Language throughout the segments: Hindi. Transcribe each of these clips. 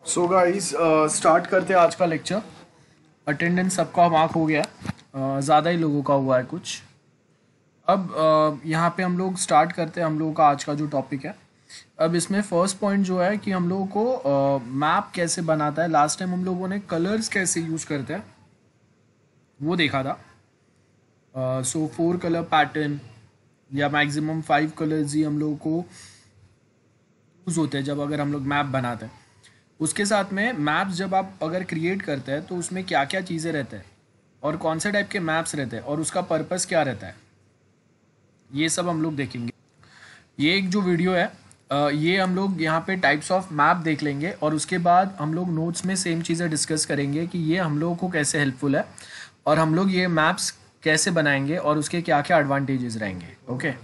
सो गाइस स्टार्ट करते हैं आज का लेक्चर। अटेंडेंस सबका मार्क हो गया, ज़्यादा ही लोगों का हुआ है कुछ। अब यहाँ पे हम लोग स्टार्ट करते हैं हम लोगों का आज का जो टॉपिक है। अब इसमें फर्स्ट पॉइंट जो है कि हम लोगों को मैप कैसे बनाता है। लास्ट टाइम हम लोगों ने कलर्स कैसे यूज़ करते हैं वो देखा था। सो 4 कलर पैटर्न या मैक्सिमम 5 कलर्स ही हम लोगों को यूज़ होते हैं जब अगर हम लोग मैप बनाते हैं। उसके साथ में मैप्स जब आप अगर क्रिएट करते हैं तो उसमें क्या क्या चीज़ें रहते हैं और कौन से टाइप के मैप्स रहते हैं और उसका पर्पस क्या रहता है, ये सब हम लोग देखेंगे। ये एक जो वीडियो है ये हम लोग यहाँ पे टाइप्स ऑफ मैप देख लेंगे और उसके बाद हम लोग नोट्स में सेम चीज़ें डिस्कस करेंगे कि ये हम लोगों को कैसे हेल्पफुल है और हम लोग ये मैप्स कैसे बनाएंगे और उसके क्या क्या एडवांटेजेस रहेंगे। Okay,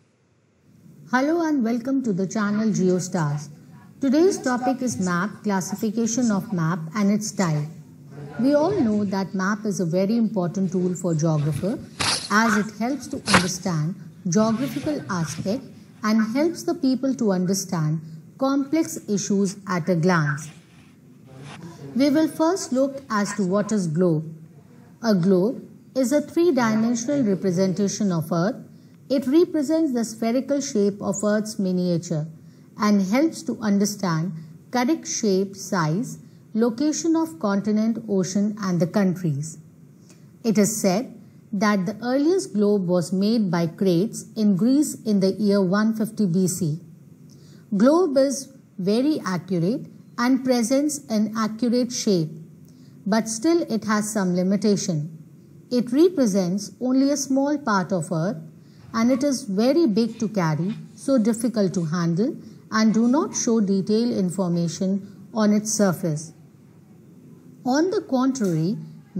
Hello and welcome to the channel GeoStars. Today's topic is map, classification of map and its style. We all know that map is a very important tool for geographer as it helps to understand geographical aspect and helps the people to understand complex issues at a glance. We will first look as to what is globe. A globe is a three-dimensional representation of Earth. It represents the spherical shape of Earth's miniature and helps to understand correct shape, size, location of continent, ocean and the countries. It is said that the earliest globe was made by Crates in Greece in the year 150 BC. Globe is very accurate and presents an accurate shape, but still it has some limitation. It represents only a small part of Earth and it is very big to carry, so difficult to handle and do not show detailed information on its surface. On the contrary,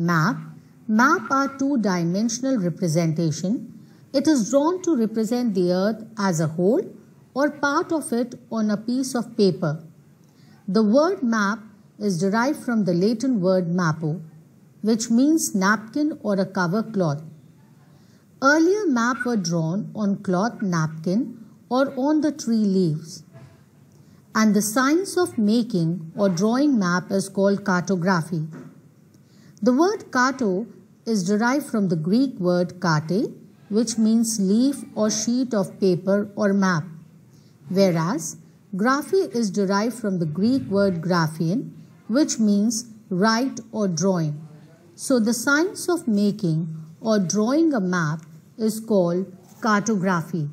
map are two-dimensional representation. It is drawn to represent the earth as a whole or part of it on a piece of paper. The word map is derived from the Latin word mappo, which means napkin or a cover cloth. Earlier maps were drawn on cloth napkin or on the tree leaves. And the science of making or drawing map is called cartography. The word carto is derived from the Greek word kate, which means leaf or sheet of paper or map, whereas graphy is derived from the Greek word graphein, which means write or drawing. So the science of making or drawing a map is called cartography.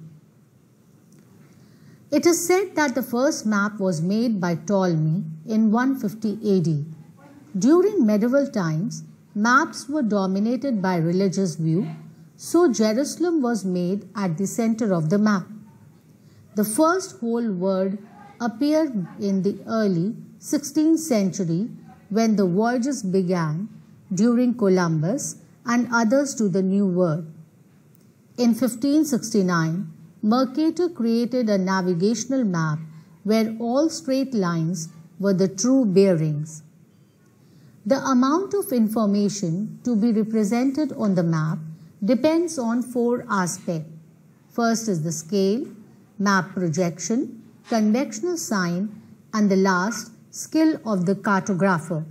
It is said that the first map was made by Ptolemy in 150 AD. During medieval times, maps were dominated by religious view, so Jerusalem was made at the center of the map. The first whole word appeared in the early 16th century when the voyages began during Columbus and others to the New World. In 1569, Mercator created a navigational map where all straight lines were the true bearings. The amount of information to be represented on the map depends on 4 aspects. First is the scale, map projection, conventional sign, and the last, skill of the cartographer.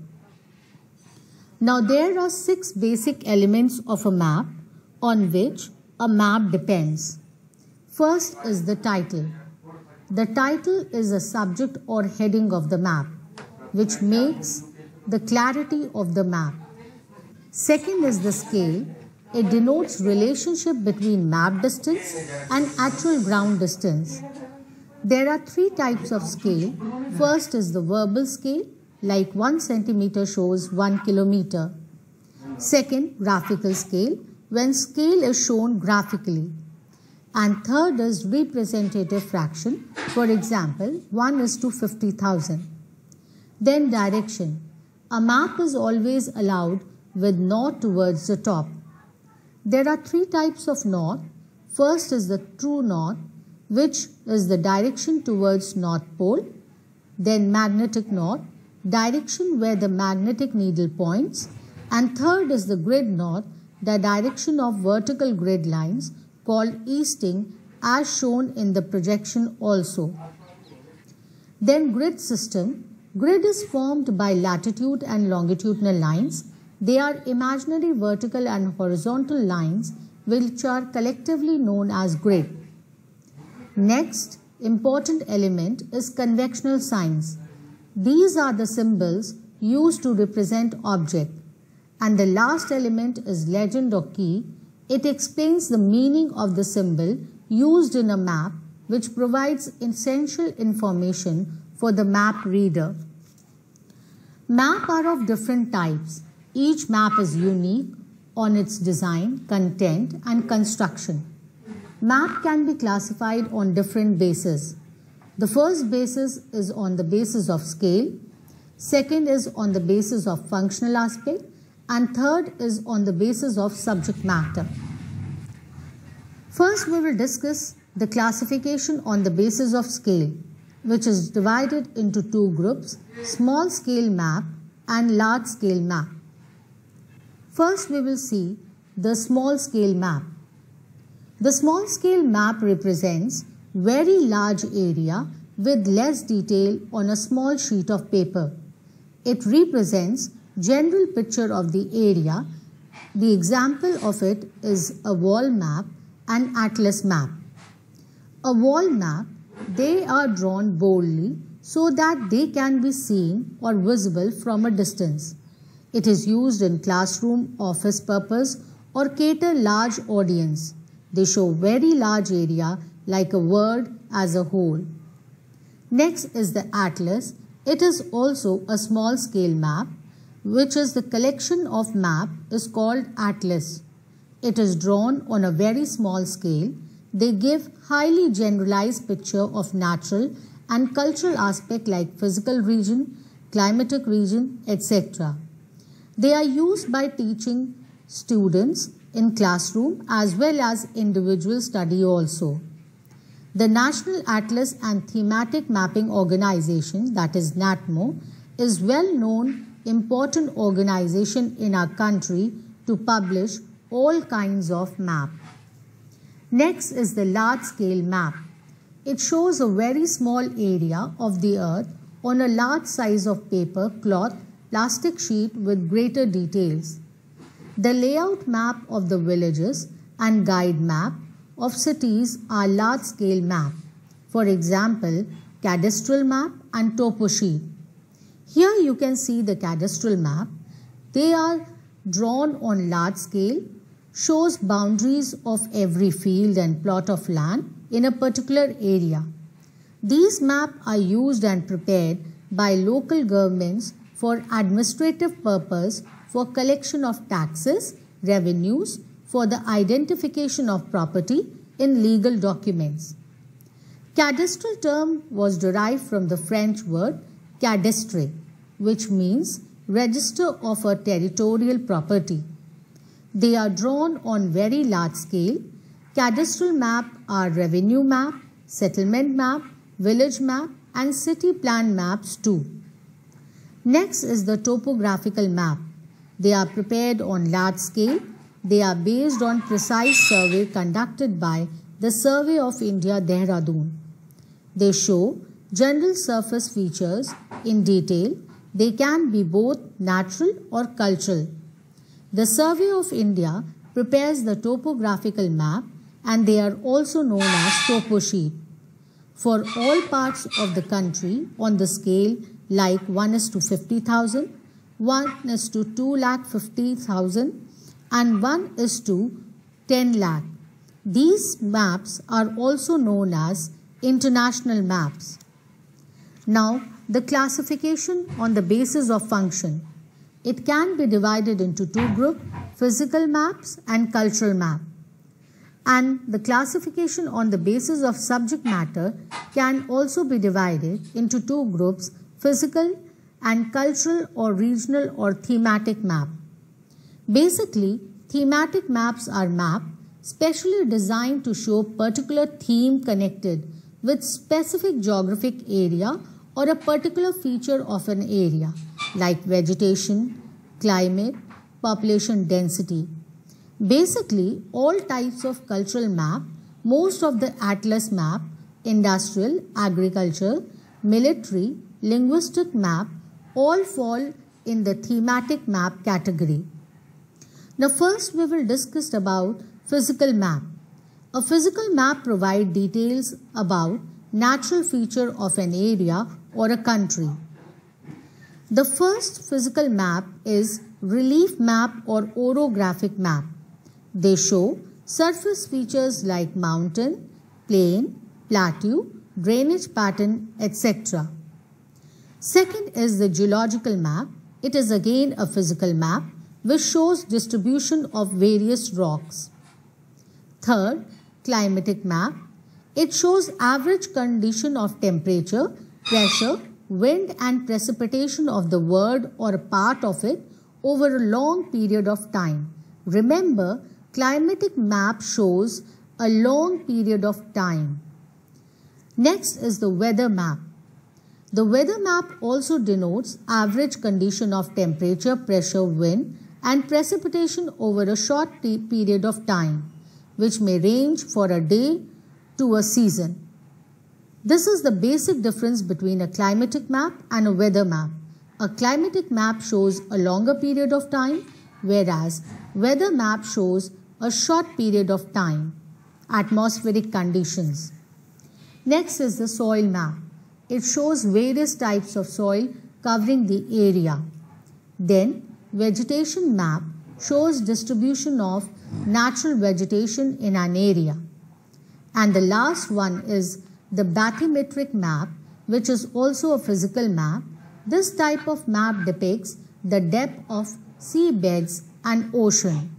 Now there are 6 basic elements of a map on which a map depends. First is the title. The title is a subject or heading of the map, which makes the clarity of the map. Second is the scale. It denotes relationship between map distance and actual ground distance. There are 3 types of scale. First is the verbal scale, like 1 centimeter shows 1 kilometer. Second, graphical scale, when scale is shown graphically. And third is representative fraction, for example, 1 is to 50,000. Then direction. A map is always allowed with north towards the top. There are 3 types of north. First is the true north, which is the direction towards North Pole. Then magnetic north, direction where the magnetic needle points. And third is the grid north, the direction of vertical grid lines called easting as shown in the projection also. Then grid system Grid is formed by latitude and longitudinal lines. They are imaginary vertical and horizontal lines which are collectively known as grid. Next important element is conventional signs. These are the symbols used to represent object. And the last element is legend or key. It explains the meaning of the symbol used in a map, which provides essential information for the map reader. Maps are of different types. Each map is unique on its design, content, and construction. Map can be classified on different bases. The first basis is on the basis of scale, second is on the basis of functional aspect, and third is on the basis of subject matter. First, we will discuss the classification on the basis of scale, which is divided into two groups, small scale map and large scale map. First, we will see the small scale map. The small scale map represents very large area with less detail on a small sheet of paper. It represents general picture of the area. The example of it is a wall map and atlas map. A wall map, they are drawn boldly so that they can be seen or visible from a distance. It is used in classroom, office purpose or cater large audience. They show very large area like a word as a whole. Next is the atlas. It is also a small scale map, which is the collection of map is called atlas. It is drawn on a very small scale. They give highly generalized picture of natural and cultural aspect like physical region, climatic region, etc. They are used by teaching students in classroom as well as individual study also. The National Atlas and Thematic Mapping Organization, that is NATMO, is well known important organization in our country to publish all kinds of map. Next is the large scale map. It shows a very small area of the earth on a large size of paper, cloth, plastic sheet with greater details. The layout map of the villages and guide map of cities are large scale map. For example, cadastral map and topo sheet. Here you can see the cadastral map. They are drawn on large scale, shows boundaries of every field and plot of land in a particular area. These maps are used and prepared by local governments for administrative purpose, for collection of taxes, revenues, for the identification of property in legal documents. Cadastral term was derived from the French word cadastre, which means register of a territorial property. They are drawn on very large scale. Cadastral map are revenue map, settlement map, village map and city plan maps too. Next is the topographical map. They are prepared on large scale. They are based on precise survey conducted by the Survey of India, Dehradun. They show general surface features in detail. They can be both natural or cultural. The Survey of India prepares the topographical map and they are also known as topo sheet. For all parts of the country on the scale like 1:50,000, 1:250,000 and 1:10 lakh. These maps are also known as international maps. Now, the classification on the basis of function. It can be divided into two groups, physical maps and cultural map. And the classification on the basis of subject matter can also be divided into two groups, physical and cultural or regional or thematic map. Basically, thematic maps are maps specially designed to show particular theme connected with specific geographic area or a particular feature of an area like vegetation, climate, population density. Basically, all types of cultural map, most of the atlas map, industrial, agriculture, military, linguistic map all fall in the thematic map category. Now first we will discuss about physical map. A physical map provides details about natural feature of an area or a country. The first physical map is relief map or orographic map. They show surface features like mountain, plain, plateau, drainage pattern, etc. Second is the geological map. It is again a physical map which shows distribution of various rocks. Third, climatic map. It shows average condition of temperature, pressure, wind and precipitation of the world or a part of it over a long period of time. Remember, climatic map shows a long period of time. Next is the weather map. The weather map also denotes average condition of temperature, pressure, wind and precipitation over a short period of time, which may range for a day to a season. This is the basic difference between a climatic map and a weather map. A climatic map shows a longer period of time, whereas weather map shows a short period of time, atmospheric conditions. Next is the soil map. It shows various types of soil covering the area. Then, vegetation map shows distribution of natural vegetation in an area. And the last one is the bathymetric map, which is also a physical map. This type of map depicts the depth of seabeds and ocean.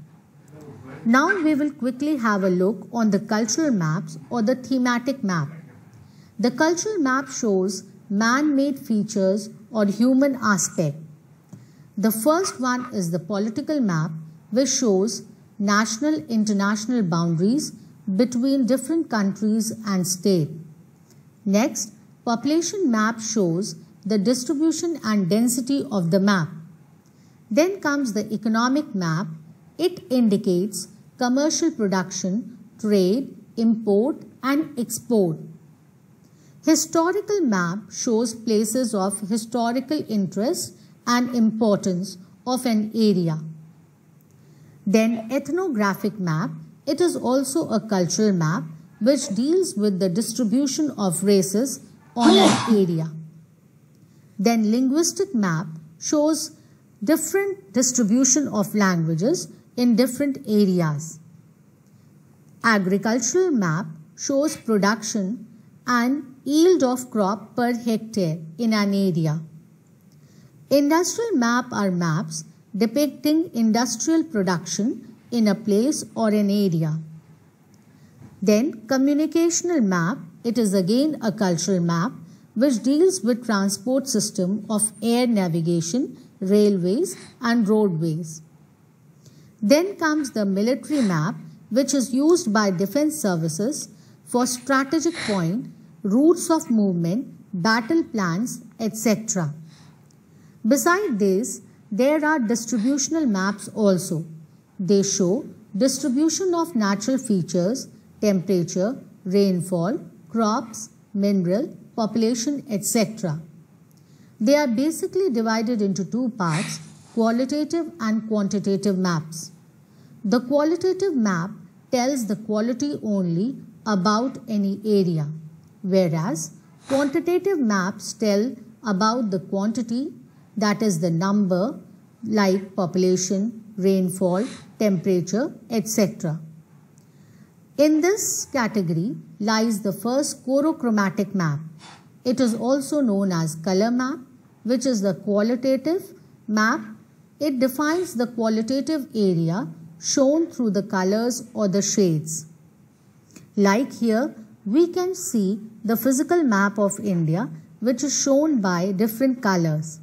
Now we will quickly have a look on the cultural maps or the thematic map. The cultural map shows man-made features or human aspect. The first one is the political map, which shows national international boundaries between different countries and states. Next, population map shows the distribution and density of the map. Then comes the economic map. It indicates commercial production, trade, import and export. Historical map shows places of historical interest and importance of an area. Then ethnographic map. It is also a cultural map which deals with the distribution of races on an area. Then linguistic map shows different distribution of languages in different areas. Agricultural map shows production and yield of crop per hectare in an area. Industrial map are maps depicting industrial production in a place or an area. Then communicational map, it is again a cultural map which deals with transport system of air navigation, railways and roadways. Then comes the military map, which is used by defense services for strategic point, routes of movement, battle plans, etc. Besides this, there are distributional maps also. They show distribution of natural features, temperature, rainfall, crops, mineral, population, etc. They are basically divided into two parts, qualitative and quantitative maps. The qualitative map tells the quality only about any area, whereas quantitative maps tell about the quantity, that is the number like population, rainfall, temperature, etc. In this category lies the first chorochromatic map. It is also known as color map, which is the qualitative map. It defines the qualitative area shown through the colors or the shades. Like here, we can see the physical map of India, which is shown by different colors.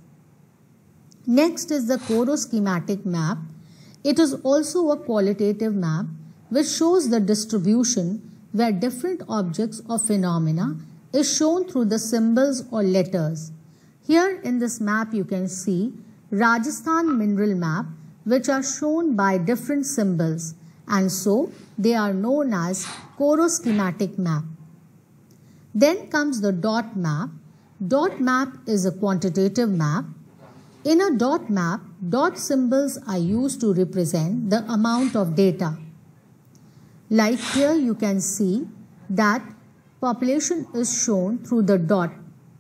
Next is the choroschematic map. It is also a qualitative map which shows the distribution where different objects or phenomena is shown through the symbols or letters. Here in this map you can see Rajasthan mineral map, which are shown by different symbols, and so they are known as choroschematic map. Then comes the dot map. Dot map is a quantitative map. In a dot map, dot symbols are used to represent the amount of data. Like here you can see that population is shown through the dot.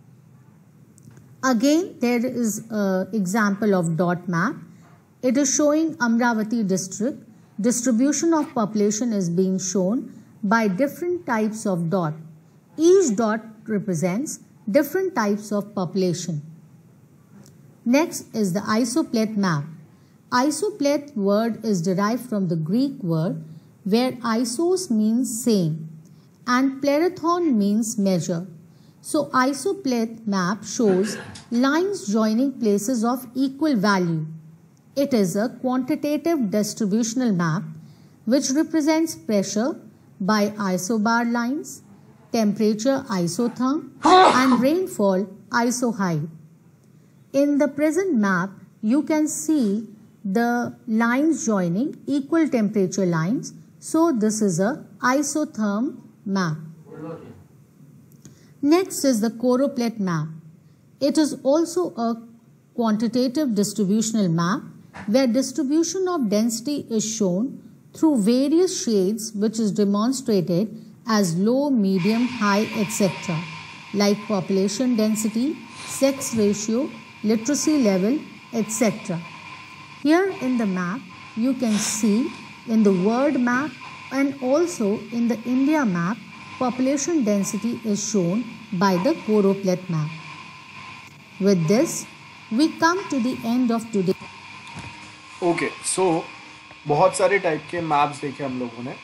Again, there is an example of dot map. It is showing Amravati district. Distribution of population is being shown by different types of dot. Each dot represents different types of population. Next is the isopleth map. Isopleth word is derived from the Greek word where isos means same and plethon means measure. So isopleth map shows lines joining places of equal value. It is a quantitative distributional map which represents pressure by isobar lines, temperature isotherm, and rainfall isoheight. In the present map, you can see the lines joining equal temperature lines. So this is a isotherm map. Next is the choropleth map. It is also a quantitative distributional map where distribution of density is shown through various shades which is demonstrated as low, medium, high, etc. like population density, sex ratio, literacy level, etc. Here in the map, you can see in the world map and also in the India map, population density is shown by the choropleth map. With this, we come to the end of today. Okay, so बहुत सारे टाइप के मैप्स देखे हम लोगों ने.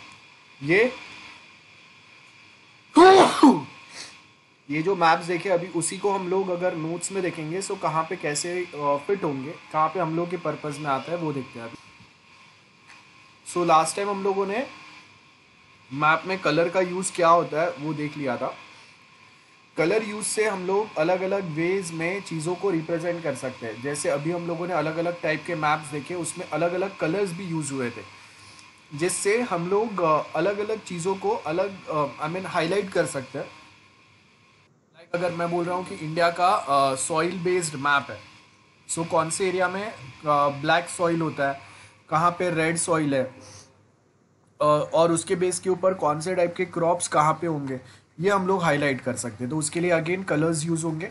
ये जो मैप्स देखे अभी, उसी को हम लोग अगर नोट्स में देखेंगे सो कहाँ पे कैसे फिट होंगे, कहाँ पे हम लोग के पर्पस में आता है वो देखते हैं अभी. सो लास्ट टाइम हम लोगों ने मैप में कलर का यूज़ क्या होता है वो देख लिया था. कलर यूज़ से हम लोग अलग अलग वेज में चीज़ों को रिप्रेजेंट कर सकते हैं. जैसे अभी हम लोगों ने अलग अलग टाइप के मैप्स देखे, उसमें अलग अलग कलर्स भी यूज़ हुए थे, जिससे हम लोग अलग अलग चीज़ों को अलग हाईलाइट कर सकते हैं. लाइक अगर मैं बोल रहा हूँ कि इंडिया का सॉइल बेस्ड मैप है, सो कौन से एरिया में ब्लैक सॉइल होता है, कहाँ पे रेड सॉइल है, और उसके बेस के ऊपर कौन से टाइप के क्रॉप्स कहाँ पे होंगे, ये हम लोग हाईलाइट कर सकते हैं. तो उसके लिए अगेन कलर्स यूज होंगे.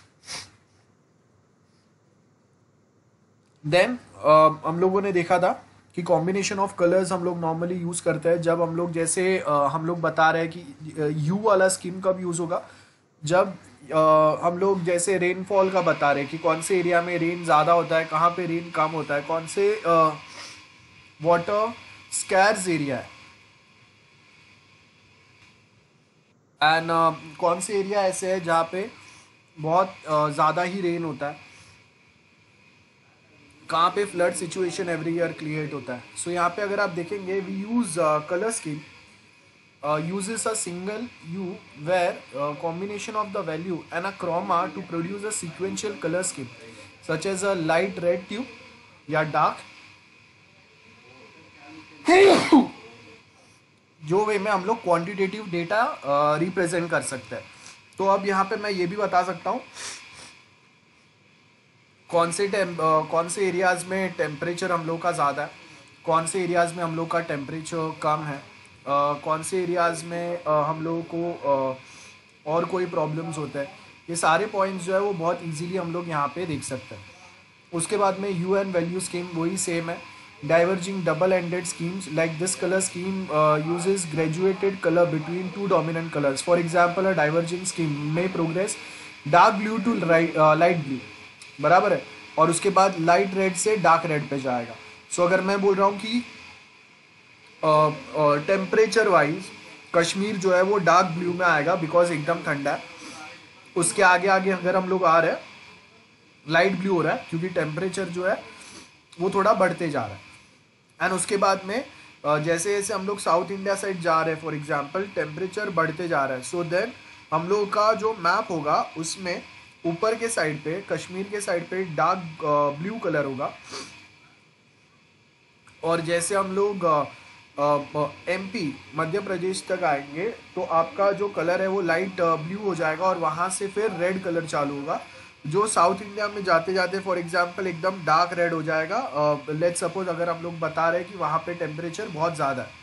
देन हम लोगों ने देखा था कि कॉम्बिनेशन ऑफ कलर्स हम लोग नॉर्मली यूज करते हैं जब हम लोग जैसे हम लोग बता रहे हैं कि यू वाला स्कीम कब यूज होगा, जब हम लोग जैसे रेनफॉल का बता रहे हैं कि कौन से एरिया में रेन ज़्यादा होता है, कहाँ पे रेन कम होता है, कौन से वाटर स्कैर्स एरिया है, एंड कौन से एरिया ऐसे है जहाँ पे बहुत ज़्यादा ही रेन होता है, कहाँ पे flood situation every year create होता है. सो यहाँ पे अगर आप देखेंगे, we use colour scheme uses a single hue where combination of the value and a chroma to produce a sequential color scheme such as a light red tube या dark जो वे में हम लोग क्वांटिटेटिव डेटा रिप्रेजेंट कर सकते हैं. तो अब यहाँ पे मैं ये भी बता सकता हूँ कौन से एरियाज़ में टेम्परेचर हम लोग का ज़्यादा है, कौन से एरियाज़ में हम लोग का टेम्परेचर कम है, कौन से एरियाज़ में हम लोगों को और कोई प्रॉब्लम्स होता है. ये सारे पॉइंट्स जो है वो बहुत इजीली हम लोग यहाँ पे देख सकते हैं. उसके बाद में यू एंड वैल्यू स्कीम वही सेम है. Diverging double ended schemes like this colour scheme uses graduated colour between two dominant colours. For example, a diverging scheme में progress dark blue to light blue, बराबर है, और उसके बाद लाइट रेड से डार्क रेड पे जाएगा. सो अगर मैं बोल रहा हूँ कि टेम्परेचर वाइज कश्मीर जो है वो डार्क ब्लू में आएगा बिकॉज एकदम ठंडा है. उसके आगे आगे अगर हम लोग आ रहे हैं, लाइट ब्लू हो रहा है क्योंकि टेम्परेचर जो है वो थोड़ा बढ़ते जा रहा है. एंड उसके बाद में जैसे जैसे हम लोग साउथ इंडिया साइड जा रहे हैं, फॉर एग्जांपल टेम्परेचर बढ़ते जा रहा है. सो देन हम लोग का जो मैप होगा उसमें ऊपर के साइड पे, कश्मीर के साइड पे डार्क ब्लू कलर होगा, और जैसे हम लोग एमपी मध्य प्रदेश तक आएंगे तो आपका जो कलर है वो लाइट ब्लू हो जाएगा और वहाँ से फिर रेड कलर चालू होगा। जो साउथ इंडिया में जाते जाते फॉर एग्जांपल एकदम डार्क रेड हो जाएगा। लेट्स सपोज अगर हम लोग बता रहे हैं कि वहाँ पे टेम्परेचर बहुत ज़्यादा है,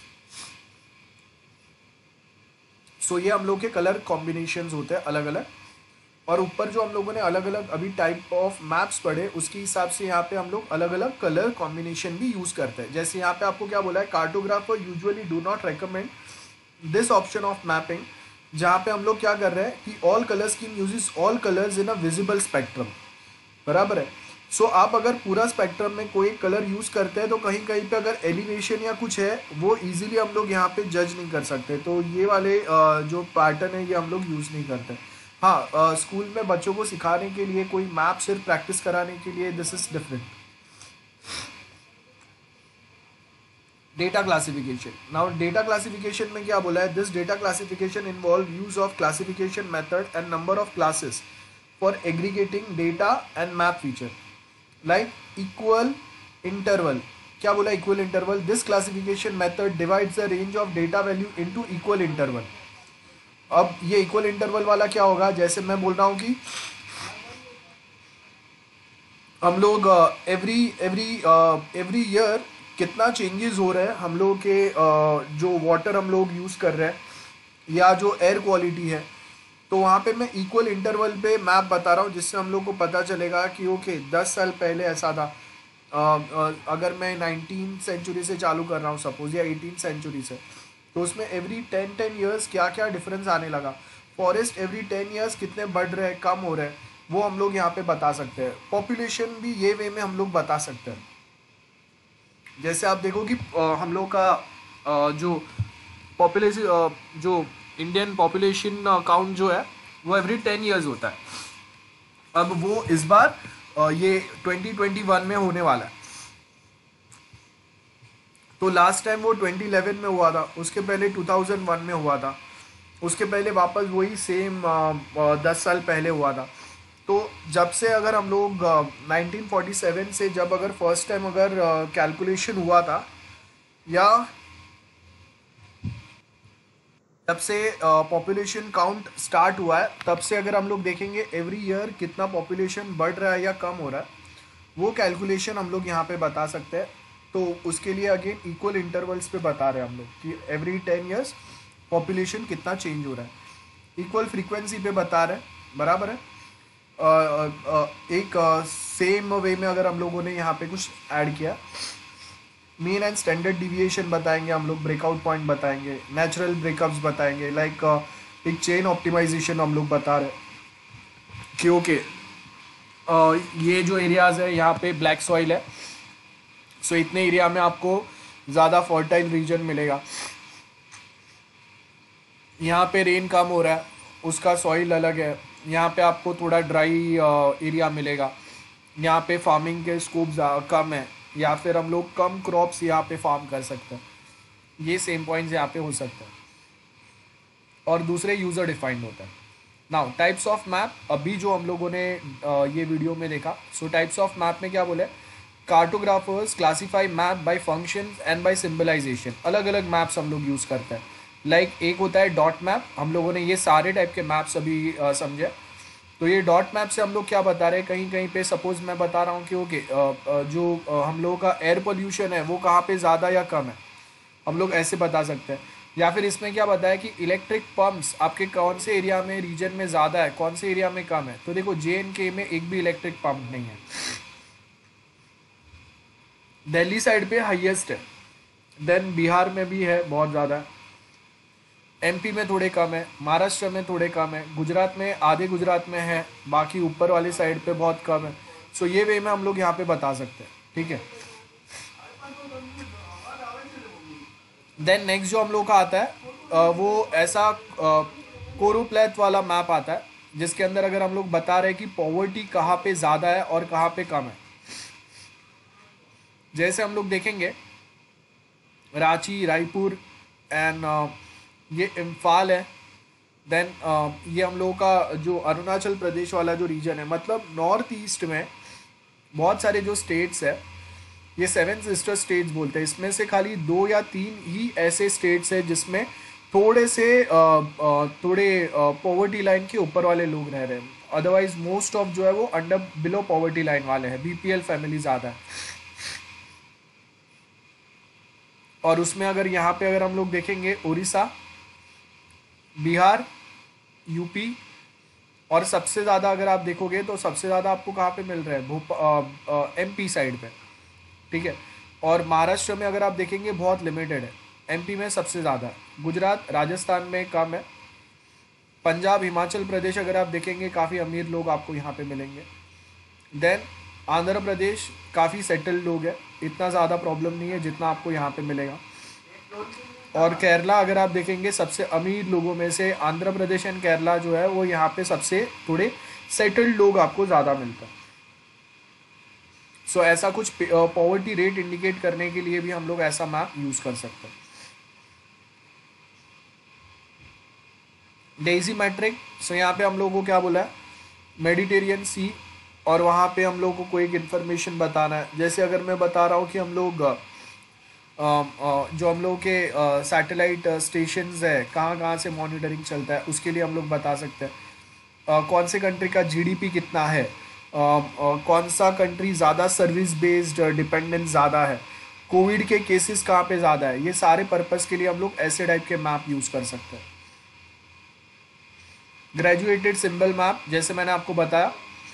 सो ये हम लोग के कलर कॉम्बिनेशंस होते हैं अलग अलग। और ऊपर जो हम लोगों ने अलग अलग अभी टाइप ऑफ मैप्स पढ़े उसके हिसाब से यहाँ पे हम लोग अलग अलग कलर कॉम्बिनेशन भी यूज़ करते हैं। जैसे यहाँ पे आपको क्या बोला है, cartographer usually do not recommend this option of mapping, जहाँ पे हम लोग क्या कर रहे हैं कि all colour scheme uses all colours in a visible spectrum, बराबर है। सो आप अगर पूरा स्पेक्ट्रम में कोई कलर यूज़ करते हैं तो कहीं कहीं पे अगर एलिवेशन या कुछ है वो इजीली हम लोग यहाँ पे जज नहीं कर सकते, तो ये वाले जो पैटर्न है ये हम लोग यूज़ नहीं करते। हाँ, स्कूल में बच्चों को सिखाने के लिए कोई मैप सिर्फ प्रैक्टिस कराने के लिए, this is different. Data classification, now data classification में क्या बोला है, this data classification involve use of classification method and number of classes for aggregating data and map feature like equal interval. क्या बोला, equal interval, this classification method divides the range of data value into equal interval. अब ये इक्वल इंटरवल वाला क्या होगा, जैसे मैं बोल रहा हूँ कि हम लोग एवरी ईयर कितना चेंजेस हो रहे हैं हम लोग के जो वाटर हम लोग यूज़ कर रहे हैं या जो एयर क्वालिटी है, तो वहाँ पे मैं इक्वल इंटरवल पे मैप बता रहा हूँ जिससे हम लोग को पता चलेगा कि ओके 10 साल पहले ऐसा था। अगर मैं 19th सेंचुरी से चालू कर रहा हूँ सपोज या 18th सेंचुरी से, तो उसमें एवरी 10 ईयर्स क्या क्या डिफरेंस आने लगा। फॉरेस्ट एवरी 10 ईयर्स कितने बढ़ रहे हैं कम हो रहे हैं वो हम लोग यहाँ पे बता सकते हैं। पॉपुलेशन भी ये वे में हम लोग बता सकते हैं। जैसे आप देखो कि हम लोग का जो पॉपुलेशन जो इंडियन पॉपुलेशन काउंट जो है वो एवरी 10 ईयर्स होता है। अब वो इस बार ये 2021 में होने वाला है, तो लास्ट टाइम वो 2011 में हुआ था, उसके पहले 2001 में हुआ था, उसके पहले वापस वही सेम 10 साल पहले हुआ था। तो जब से अगर हम लोग 1947 से जब अगर फर्स्ट टाइम अगर कैलकुलेशन हुआ था या जब से पॉपुलेशन काउंट स्टार्ट हुआ है तब से अगर हम लोग देखेंगे एवरी ईयर कितना पॉपुलेशन बढ़ रहा है या कम हो रहा है, वो कैलकुलेशन हम लोग यहाँ पे बता सकते हैं। तो उसके लिए अगेन इक्वल इंटरवल्स पे बता रहे हैं हम लोग कि एवरी 10 ईयर्स पॉपुलेशन कितना चेंज हो रहा है। इक्वल फ्रीक्वेंसी पे बता रहे हैं, बराबर है। एक सेम वे में अगर हम लोगों ने यहाँ पे कुछ ऐड किया, मीन एंड स्टैंडर्ड डिविएशन बताएंगे हम लोग, ब्रेकआउट पॉइंट बताएंगे, नेचुरल ब्रेकअप्स बताएंगे, लाइक एक चेन ऑप्टिमाइजेशन हम लोग बता रहे कि ओके ये जो एरियाज़ है यहाँ पे ब्लैक सॉइल है, सो इतने एरिया में आपको ज़्यादा फर्टाइल रीजन मिलेगा। यहाँ पे रेन कम हो रहा है उसका सॉइल अलग है, यहाँ पे आपको थोड़ा ड्राई एरिया मिलेगा, यहाँ पे फार्मिंग के स्कोप कम है या फिर हम लोग कम क्रॉप्स यहाँ पे फार्म कर सकते हैं। ये सेम पॉइंट्स यहाँ पे हो सकते हैं और दूसरे यूज़र डिफाइंड होता है। नाउ टाइप्स ऑफ मैप, अभी जो हम लोगों ने ये वीडियो में देखा, सो टाइप्स ऑफ मैप में क्या बोले, cartographers classify map by functions and by symbolization. अलग अलग मैप्स हम लोग यूज़ करते हैं, लाइक एक होता है डॉट मैप, हम लोगों ने ये सारे टाइप के मैप्स अभी समझे। तो ये डॉट मैप से हम लोग क्या बता रहे हैं, कहीं कहीं पे सपोज मैं बता रहा हूँ कि ओके जो हम लोगों का एयर पोल्यूशन है वो कहाँ पे ज़्यादा या कम है, हम लोग ऐसे बता सकते हैं। या फिर इसमें क्या बताया कि इलेक्ट्रिक पंप्स आपके कौन से एरिया में रीजन में ज़्यादा है, कौन से एरिया में कम है। तो देखो JNK में एक भी इलेक्ट्रिक पंप नहीं है, दिल्ली साइड पे हाईएस्ट है, देन बिहार में भी है बहुत ज़्यादा, MP में थोड़े कम है, महाराष्ट्र में थोड़े कम है, गुजरात में आधे गुजरात में है, बाकी ऊपर वाली साइड पे बहुत कम है। सो ये वे में हम लोग यहाँ पे बता सकते हैं, ठीक है। देन नेक्स्ट जो हम लोग का आता है वो ऐसा कोरोप्लेथ वाला मैप आता है जिसके अंदर अगर हम लोग बता रहे हैं कि पॉवर्टी कहाँ पे ज़्यादा है और कहाँ पे कम है। जैसे हम लोग देखेंगे रांची, रायपुर एंड ये इम्फाल है, देन ये हम लोगों का जो अरुणाचल प्रदेश वाला जो रीजन है, मतलब नॉर्थ ईस्ट में बहुत सारे जो स्टेट्स है ये 7 सिस्टर स्टेट्स बोलते हैं। इसमें से खाली 2 या 3 ही ऐसे स्टेट्स हैं जिसमें थोड़े पॉवर्टी लाइन के ऊपर वाले लोग रह रहे हैं। अदरवाइज मोस्ट ऑफ जो है वो अंडर बिलो पॉवर्टी लाइन वाले हैं, बीपीएल फैमिली ज़्यादा है। और उसमें अगर यहाँ पे अगर हम लोग देखेंगे उड़ीसा, बिहार, यूपी, और सबसे ज़्यादा अगर आप देखोगे तो सबसे ज़्यादा आपको कहाँ पे मिल रहा है, एमपी साइड पे, ठीक है। और महाराष्ट्र में अगर आप देखेंगे बहुत लिमिटेड है, एमपी में सबसे ज़्यादा है, गुजरात राजस्थान में कम है, पंजाब हिमाचल प्रदेश अगर आप देखेंगे काफ़ी अमीर लोग आपको यहाँ पे मिलेंगे। देन आंध्र प्रदेश काफ़ी सेटल्ड लोग हैं, इतना ज़्यादा प्रॉब्लम नहीं है जितना आपको यहाँ पे मिलेगा। और केरला अगर आप देखेंगे सबसे अमीर लोगों में से आंध्र प्रदेश एंड केरला जो है वो यहाँ पे सबसे थोड़े सेटल्ड लोग आपको ज़्यादा मिलता है। सो ऐसा कुछ पॉवर्टी रेट इंडिकेट करने के लिए भी हम लोग ऐसा मैप यूज़ कर सकते हैं। डेजी मैट्रिक, सो यहाँ पे हम लोगों को क्या बोला है, मेडिटेरियन सी, और वहाँ पे हम लोगों को एक इन्फॉर्मेशन बताना है। जैसे अगर मैं बता रहा हूँ कि हम लोग जो हम लोग के सैटेलाइट स्टेशंस है कहाँ कहाँ से मॉनिटरिंग चलता है, उसके लिए हम लोग बता सकते हैं कौन से कंट्री का जीडीपी कितना है, कौन सा कंट्री ज़्यादा सर्विस बेस्ड डिपेंडेंस ज़्यादा है, कोविड के केसेस कहाँ पे ज़्यादा है। ये सारे पर्पज़ के लिए हम लोग ऐसे टाइप के मैप यूज़ कर सकते हैं। ग्रेजुएटेड सिंबल मैप, जैसे मैंने आपको बताया,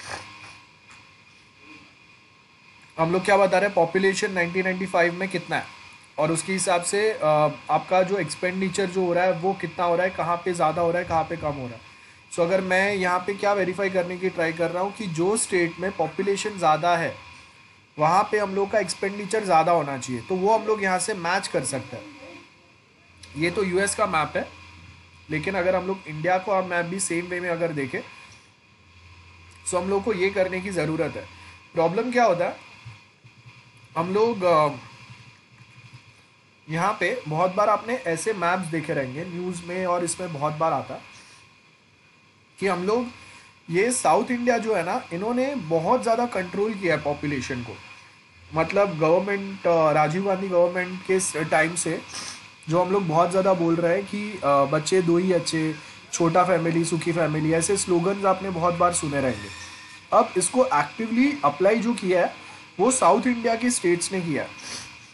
हम लोग क्या बता रहे हैं, पॉपुलेशन 1995 में कितना है और उसके हिसाब से आपका जो एक्सपेंडिचर जो हो रहा है वो कितना हो रहा है, कहाँ पे ज़्यादा हो रहा है, कहाँ पे कम हो रहा है। सो अगर मैं यहाँ पे क्या वेरीफाई करने की ट्राई कर रहा हूँ कि जो स्टेट में पॉपुलेशन ज़्यादा है वहाँ पे हम लोग का एक्सपेंडिचर ज़्यादा होना चाहिए, तो वो हम लोग यहाँ से मैच कर सकते हैं। ये तो यूएस का मैप है, लेकिन अगर हम लोग इंडिया को मैप भी सेम वे में अगर देखें सो हम लोग को ये करने की ज़रूरत है। प्रॉब्लम क्या होता है, हम लोग यहाँ पे बहुत बार आपने ऐसे मैप्स देखे रहेंगे न्यूज़ में और इसमें बहुत बार आता कि हम लोग ये साउथ इंडिया जो है ना, इन्होंने बहुत ज़्यादा कंट्रोल किया है पॉपुलेशन को। मतलब गवर्नमेंट, राजीव गांधी गवर्नमेंट के टाइम से जो हम लोग बहुत ज़्यादा बोल रहे हैं कि बच्चे दो ही अच्छे, छोटा फैमिली सुखी फैमिली, ऐसे स्लोगन्स आपने बहुत बार सुने रहेंगे। अब इसको एक्टिवली अप्लाई जो किया है वो साउथ इंडिया के स्टेट्स ने किया है,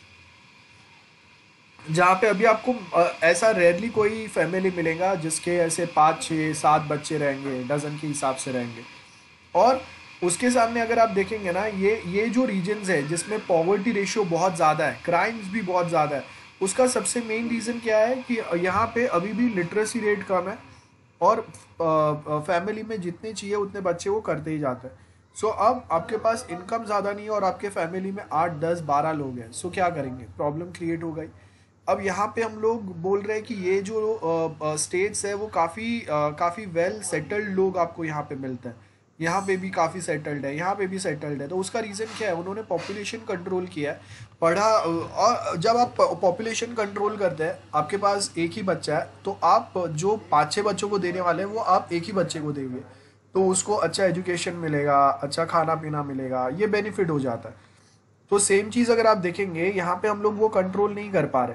जहाँ पे अभी आपको ऐसा रेयरली कोई फैमिली मिलेगा जिसके ऐसे 5, 6, 7 बच्चे रहेंगे, डजन के हिसाब से रहेंगे। और उसके सामने अगर आप देखेंगे ना, ये जो रीजन्स है जिसमें पॉवर्टी रेशियो बहुत ज़्यादा है, क्राइम्स भी बहुत ज़्यादा है, उसका सबसे मेन रीज़न क्या है कि यहाँ पे अभी भी लिटरेसी रेट कम है और फैमिली में जितने चाहिए उतने बच्चे वो करते ही जाते हैं। सो अब आपके पास इनकम ज़्यादा नहीं है और आपके फैमिली में 8, 10, 12 लोग हैं, सो क्या करेंगे, प्रॉब्लम क्रिएट हो गई। अब यहाँ पे हम लोग बोल रहे हैं कि ये जो स्टेट्स है वो काफ़ी वेल सेटल्ड लोग आपको यहाँ पे मिलते हैं, यहाँ पे भी काफ़ी सेटल्ड है, यहाँ पे भी सेटल्ड है। तो उसका रीज़न क्या है, उन्होंने पॉपुलेशन कंट्रोल किया है, पढ़ा। और जब आप पॉपुलेशन कंट्रोल करते हैं, आपके पास एक ही बच्चा है, तो आप जो 5-6 बच्चों को देने वाले हैं वो आप एक ही बच्चे को देंगे, तो उसको अच्छा एजुकेशन मिलेगा, अच्छा खाना पीना मिलेगा, ये बेनिफिट हो जाता है। तो सेम चीज़ अगर आप देखेंगे यहाँ पे हम लोग वो कंट्रोल नहीं कर पा रहे,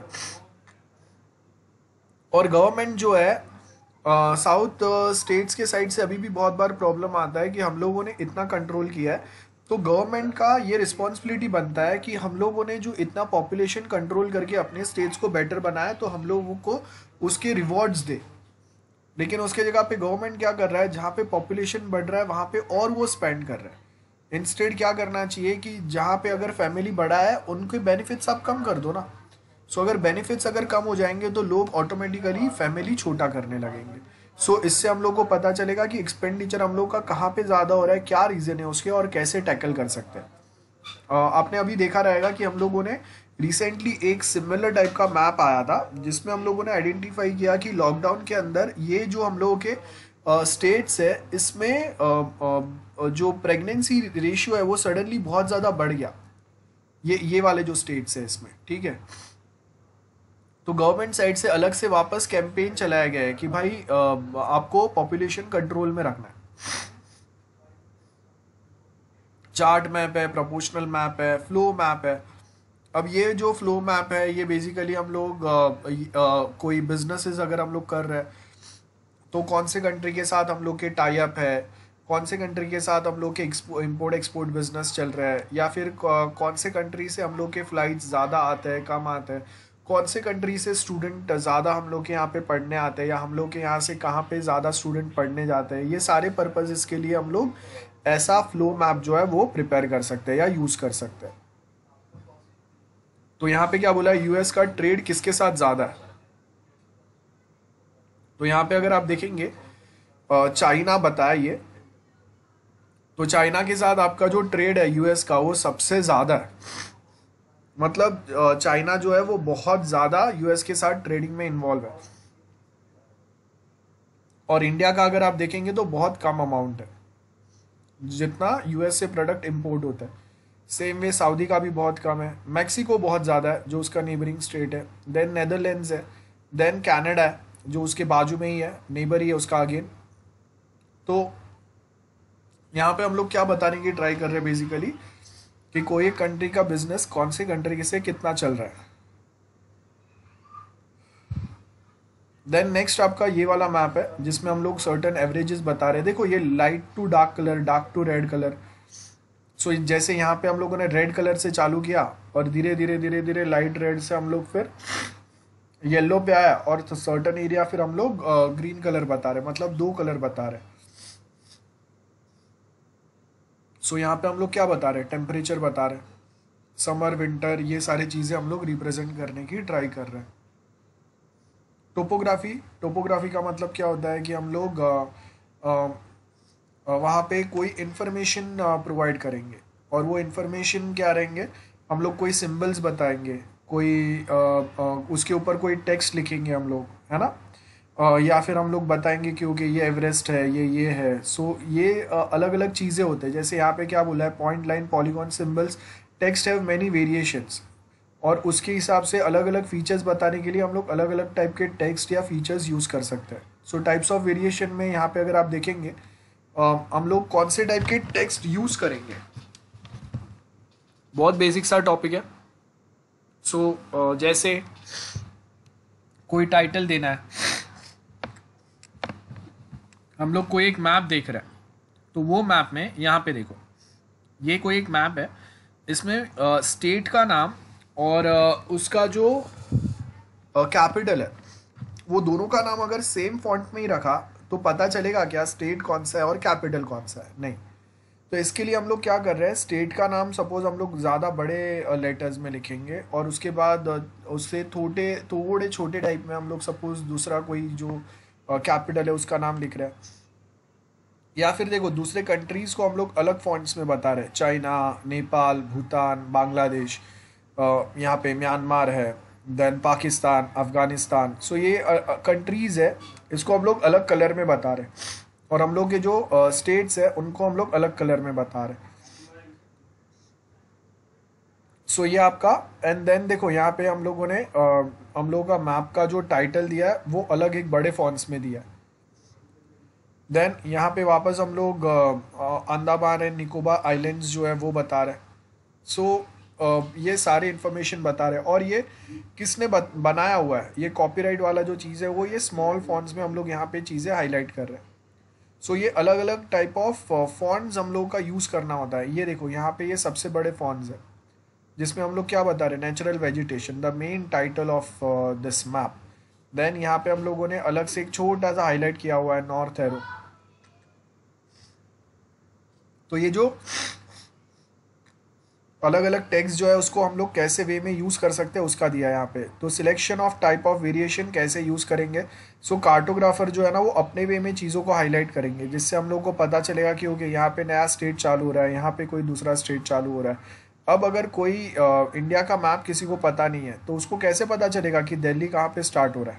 और गवर्नमेंट जो है साउथ स्टेट्स के साइड से अभी भी बहुत बार प्रॉब्लम आता है कि हम लोगों ने इतना कंट्रोल किया है। तो गवर्नमेंट का ये रिस्पॉन्सिबिलिटी बनता है कि हम लोगों ने जो इतना पॉपुलेशन कंट्रोल करके अपने स्टेट्स को बेटर बनाया, तो हम लोगों को उसके रिवॉर्ड्स दे। लेकिन उसके जगह पे गवर्नमेंट क्या कर रहा है, जहाँ पे पॉपुलेशन बढ़ रहा है वहाँ पे और वो स्पेंड कर रहा है। इंस्टेड क्या करना चाहिए कि जहाँ पे अगर फैमिली बड़ा है उनके बेनिफिट्स आप कम कर दो ना। सो अगर बेनिफिट्स अगर कम हो जाएंगे तो लोग ऑटोमेटिकली फैमिली छोटा करने लगेंगे। सो इससे हम लोग को पता चलेगा कि एक्सपेंडिचर हम लोग का कहाँ पे ज़्यादा हो रहा है, क्या रीज़न है उसके, और कैसे टैकल कर सकते हैं। आपने अभी देखा रहेगा कि हम लोगों ने रिसेंटली एक सिमिलर टाइप का मैप आया था जिसमें हम लोगों ने आइडेंटिफाई किया कि लॉकडाउन के अंदर ये जो हम लोगों के स्टेट्स है, इसमें जो प्रेगनेंसी रेशियो है वो सडनली बहुत ज़्यादा बढ़ गया, ये वाले जो स्टेट्स है इसमें, ठीक है। तो गवर्नमेंट साइड से अलग से वापस कैंपेन चलाया गया है कि भाई आपको पॉपुलेशन कंट्रोल में रखना है। चार्ट मैप है, प्रोपोर्शनल मैप है, फ्लो मैप है, अब ये जो फ्लो मैप है ये बेसिकली हम लोग कोई बिजनेसेस अगर हम लोग कर रहे हैं तो कौन से कंट्री के साथ हम लोग के टाई अप है, कौन से कंट्री के साथ हम लोग के इम्पोर्ट एक्सपोर्ट बिजनेस चल रहा है, या फिर कौन से कंट्री से हम लोग के फ्लाइट्स ज़्यादा आते हैं कम आते हैं, कौन से कंट्री से स्टूडेंट ज़्यादा हम लोग के यहाँ पे पढ़ने आते हैं, या हम लोग के यहाँ से कहाँ पे ज़्यादा स्टूडेंट पढ़ने जाते हैं, ये सारे पर्पजेस के लिए हम लोग ऐसा फ्लो मैप जो है वो प्रिपेयर कर सकते हैं या यूज़ कर सकते हैं। तो यहाँ पे क्या बोला है, यूएस का ट्रेड किसके साथ ज़्यादा है। तो यहाँ पे अगर आप देखेंगे चाइना बताया ये, तो चाइना के साथ आपका जो ट्रेड है यूएस का वो सबसे ज़्यादा है। मतलब चाइना जो है वो बहुत ज़्यादा यूएस के साथ ट्रेडिंग में इन्वॉल्व है। और इंडिया का अगर आप देखेंगे तो बहुत कम अमाउंट है जितना यूएस से प्रोडक्ट इंपोर्ट होता है। सेम वे सऊदी का भी बहुत कम है, मैक्सिको बहुत ज़्यादा है जो उसका नेबरिंग स्टेट है, देन नेदरलैंड्स है, देन कनाडा है जो उसके बाजू में ही है, नेबर ही है उसका अगेन। तो यहाँ पे हम लोग क्या बताने की ट्राई कर रहे हैं बेसिकली कि कोई एक कंट्री का बिजनेस कौन से कंट्री से कितना चल रहा है। देन नेक्स्ट आपका ये वाला मैप है जिसमें हम लोग सर्टेन एवरेजेस बता रहे हैं। देखो ये light to dark colour, dark to red colour. So जैसे यहाँ पे हम लोगों ने रेड कलर से चालू किया और धीरे धीरे धीरे धीरे लाइट रेड से हम लोग फिर येलो पे आया और तो सर्टेन एरिया फिर हम लोग ग्रीन कलर बता रहे, मतलब 2 कलर बता रहे। सो यहाँ पे हम लोग क्या बता रहे हैं, टेम्परेचर बता रहे हैं, समर विंटर, ये सारी चीज़ें हम लोग रिप्रेजेंट करने की ट्राई कर रहे हैं। टोपोग्राफी का मतलब क्या होता है कि हम लोग वहाँ पे कोई इन्फॉर्मेशन प्रोवाइड करेंगे और वो इन्फॉर्मेशन क्या रहेंगे, हम लोग कोई सिंबल्स बताएंगे, कोई उसके ऊपर कोई टेक्स्ट लिखेंगे हम लोग, है ना, या फिर हम लोग बताएंगे क्योंकि ये एवरेस्ट है, ये है। सो ये अलग अलग चीज़ें होते हैं। जैसे यहाँ पे क्या बोला है, point, line, polygon, symbols, text have many variations, और उसके हिसाब से अलग अलग फीचर्स बताने के लिए हम लोग अलग अलग टाइप के टेक्स्ट या फीचर्स यूज़ कर सकते हैं। सो टाइप्स ऑफ वेरिएशन में यहाँ पे अगर आप देखेंगे हम लोग कौन से टाइप के टेक्स्ट यूज़ करेंगे, बहुत बेसिक सा टॉपिक है। सो जैसे कोई टाइटल देना है, हम लोग कोई एक मैप देख रहे हैं तो वो मैप में यहाँ पे देखो ये कोई एक मैप है, इसमें स्टेट का नाम और उसका जो कैपिटल है वो दोनों का नाम अगर सेम फॉन्ट में ही रखा तो पता चलेगा क्या स्टेट कौन सा है और कैपिटल कौन सा है, नहीं। तो इसके लिए हम लोग क्या कर रहे हैं, स्टेट का नाम सपोज हम लोग ज़्यादा बड़े लेटर्स में लिखेंगे और उसके बाद उससे थोड़े छोटे टाइप में हम लोग सपोज दूसरा कोई जो कैपिटल है उसका नाम लिख रहे हैं। या फिर देखो दूसरे कंट्रीज़ को हम लोग अलग फॉन्ट्स में बता रहे हैं, चाइना, नेपाल, भूटान, बांग्लादेश, यहाँ पे म्यांमार है, देन पाकिस्तान, अफ़गानिस्तान। सो ये कंट्रीज़ है, इसको हम लोग अलग कलर में बता रहे हैं और हम लोग के जो स्टेट्स है उनको हम लोग अलग कलर में बता रहे हैं। सो ये आपका, एंड देन देखो यहाँ पे हम लोगों ने हम लोगों का मैप का जो टाइटल दिया है वो अलग एक बड़े फॉन्ट्स में दिया है। देन यहाँ पे वापस हम लोग अंडमान एंड निकोबार आइलैंड्स जो है वो बता रहे हैं। सो ये सारे इन्फॉर्मेशन बता रहे हैं और ये किसने बनाया हुआ है, ये कॉपीराइट वाला जो चीज़ है वो ये स्मॉल फॉन्ट्स में हम लोग यहाँ पे चीज़ें हाईलाइट कर रहे हैं। सो ये अलग अलग टाइप ऑफ फॉन्ट्स हम लोग का यूज़ करना होता है। ये देखो यहाँ पे ये सबसे बड़े फॉन्ट्स है जिसमें हम लोग क्या बता रहे हैं, natural vegetation, the main title of this map. Then यहाँ पे हम लोगों ने अलग से एक छोटा सा हाईलाइट किया हुआ है नॉर्थ एरो। तो ये जो अलग अलग टेक्स्ट जो है उसको हम लोग कैसे वे में यूज़ कर सकते हैं उसका दिया है यहाँ पे। तो selection of type of variation कैसे यूज़ करेंगे, सो कार्टोग्राफर जो है ना वो अपने वे में चीज़ों को हाईलाइट करेंगे जिससे हम लोग को पता चलेगा कि ओके यहाँ पे नया स्टेट चालू हो रहा है, यहाँ पे कोई दूसरा स्टेट चालू हो रहा है। अब अगर कोई इंडिया का मैप किसी को पता नहीं है तो उसको कैसे पता चलेगा कि दिल्ली कहाँ पे स्टार्ट हो रहा है,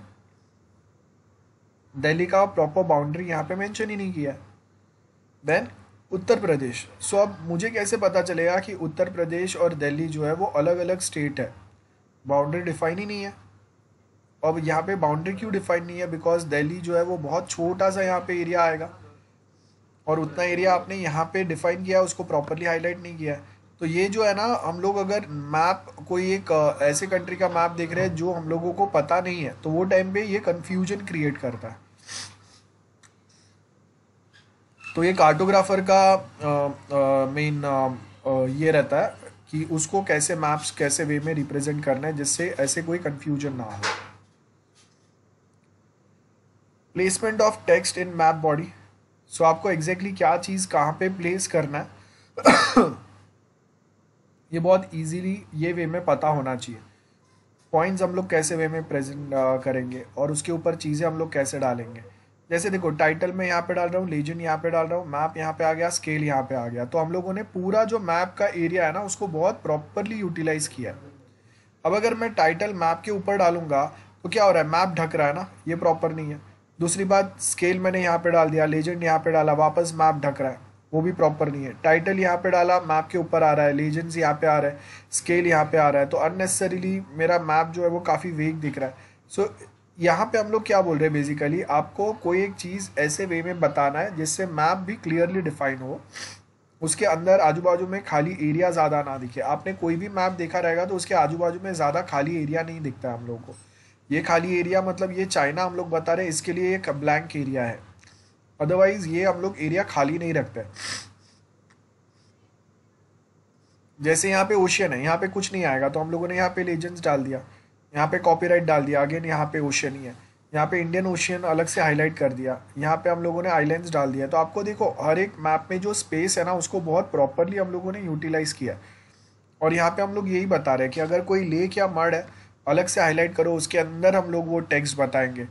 दिल्ली का प्रॉपर बाउंड्री यहाँ पे मेंशन ही नहीं किया है। देन उत्तर प्रदेश, सो अब मुझे कैसे पता चलेगा कि उत्तर प्रदेश और दिल्ली जो है वो अलग अलग स्टेट है, बाउंड्री डिफाइन ही नहीं है। अब यहाँ पे बाउंड्री क्यों डिफाइन नहीं है, बिकॉज दिल्ली जो है वो बहुत छोटा सा यहाँ पे एरिया आएगा और उतना एरिया आपने यहाँ पे डिफाइन किया है, उसको प्रॉपरली हाईलाइट नहीं किया है। तो ये जो है ना, हम लोग अगर मैप कोई एक ऐसे कंट्री का मैप देख रहे हैं जो हम लोगों को पता नहीं है, तो वो टाइम पे ये कंफ्यूजन क्रिएट करता है। तो ये कार्टोग्राफर का मेन ये रहता है कि उसको कैसे मैप्स कैसे वे में रिप्रेजेंट करना है जिससे ऐसे कोई कंफ्यूजन ना हो। Placement of text in map body. So आपको एग्जैक्टली क्या चीज़ कहाँ पे प्लेस करना है ये बहुत इजीली ये वे में पता होना चाहिए। पॉइंट्स हम लोग कैसे वे में प्रेजेंट करेंगे और उसके ऊपर चीज़ें हम लोग कैसे डालेंगे। जैसे देखो, टाइटल में यहाँ पे डाल रहा हूँ, लीजन यहाँ पे डाल रहा हूँ, मैप यहाँ पे आ गया, स्केल यहाँ पे आ गया। तो हम लोगों ने पूरा जो मैप का एरिया है ना उसको बहुत प्रॉपरली यूटिलाइज किया है। अब अगर मैं टाइटल मैप के ऊपर डालूंगा तो क्या हो रहा है, मैप ढक रहा है ना, ये प्रॉपर नहीं है। दूसरी बात, स्केल मैंने यहाँ पे डाल दिया, लेजेंड यहाँ पे डाला, वापस मैप ढक रहा है, वो भी प्रॉपर नहीं है। टाइटल यहाँ पे डाला, मैप के ऊपर आ रहा है, लेजेंड्स यहाँ पे आ रहा है, स्केल यहाँ पे आ रहा है, तो अननेसेसरीली मेरा मैप जो है वो काफ़ी वेग दिख रहा है। सो यहाँ पे हम लोग क्या बोल रहे हैं, बेसिकली आपको कोई एक चीज़ ऐसे वे में बताना है जिससे मैप भी क्लियरली डिफाइन हो, उसके अंदर आजू बाजू में खाली एरिया ज़्यादा ना दिखे। आपने कोई भी मैप देखा रहेगा तो उसके आजू बाजू में ज़्यादा खाली एरिया नहीं दिखता है हम लोगों को। ये खाली एरिया मतलब ये चाइना हम लोग बता रहे हैं, इसके लिए एक ब्लैंक एरिया है, अदरवाइज ये हम लोग एरिया खाली नहीं रखते। जैसे यहाँ पे ओशियन है, यहाँ पे कुछ नहीं आएगा तो हम लोगों ने यहाँ पे लेजेंड्स डाल दिया, यहाँ पे कॉपीराइट डाल दिया, अगेन यहाँ पे ओशियन ही है, यहाँ पे इंडियन ओशियन अलग से हाईलाइट कर दिया, यहाँ पे हम लोगों ने आइलैंड्स डाल दिया। तो आपको देखो हर एक मैप में जो स्पेस है ना उसको बहुत प्रॉपरली हम लोगों ने यूटिलाइज किया। और यहाँ पे हम लोग यही बता रहे हैं कि अगर कोई लेक या मड है, अलग से हाईलाइट करो, उसके अंदर हम लोग वो टेक्स्ट बताएंगे।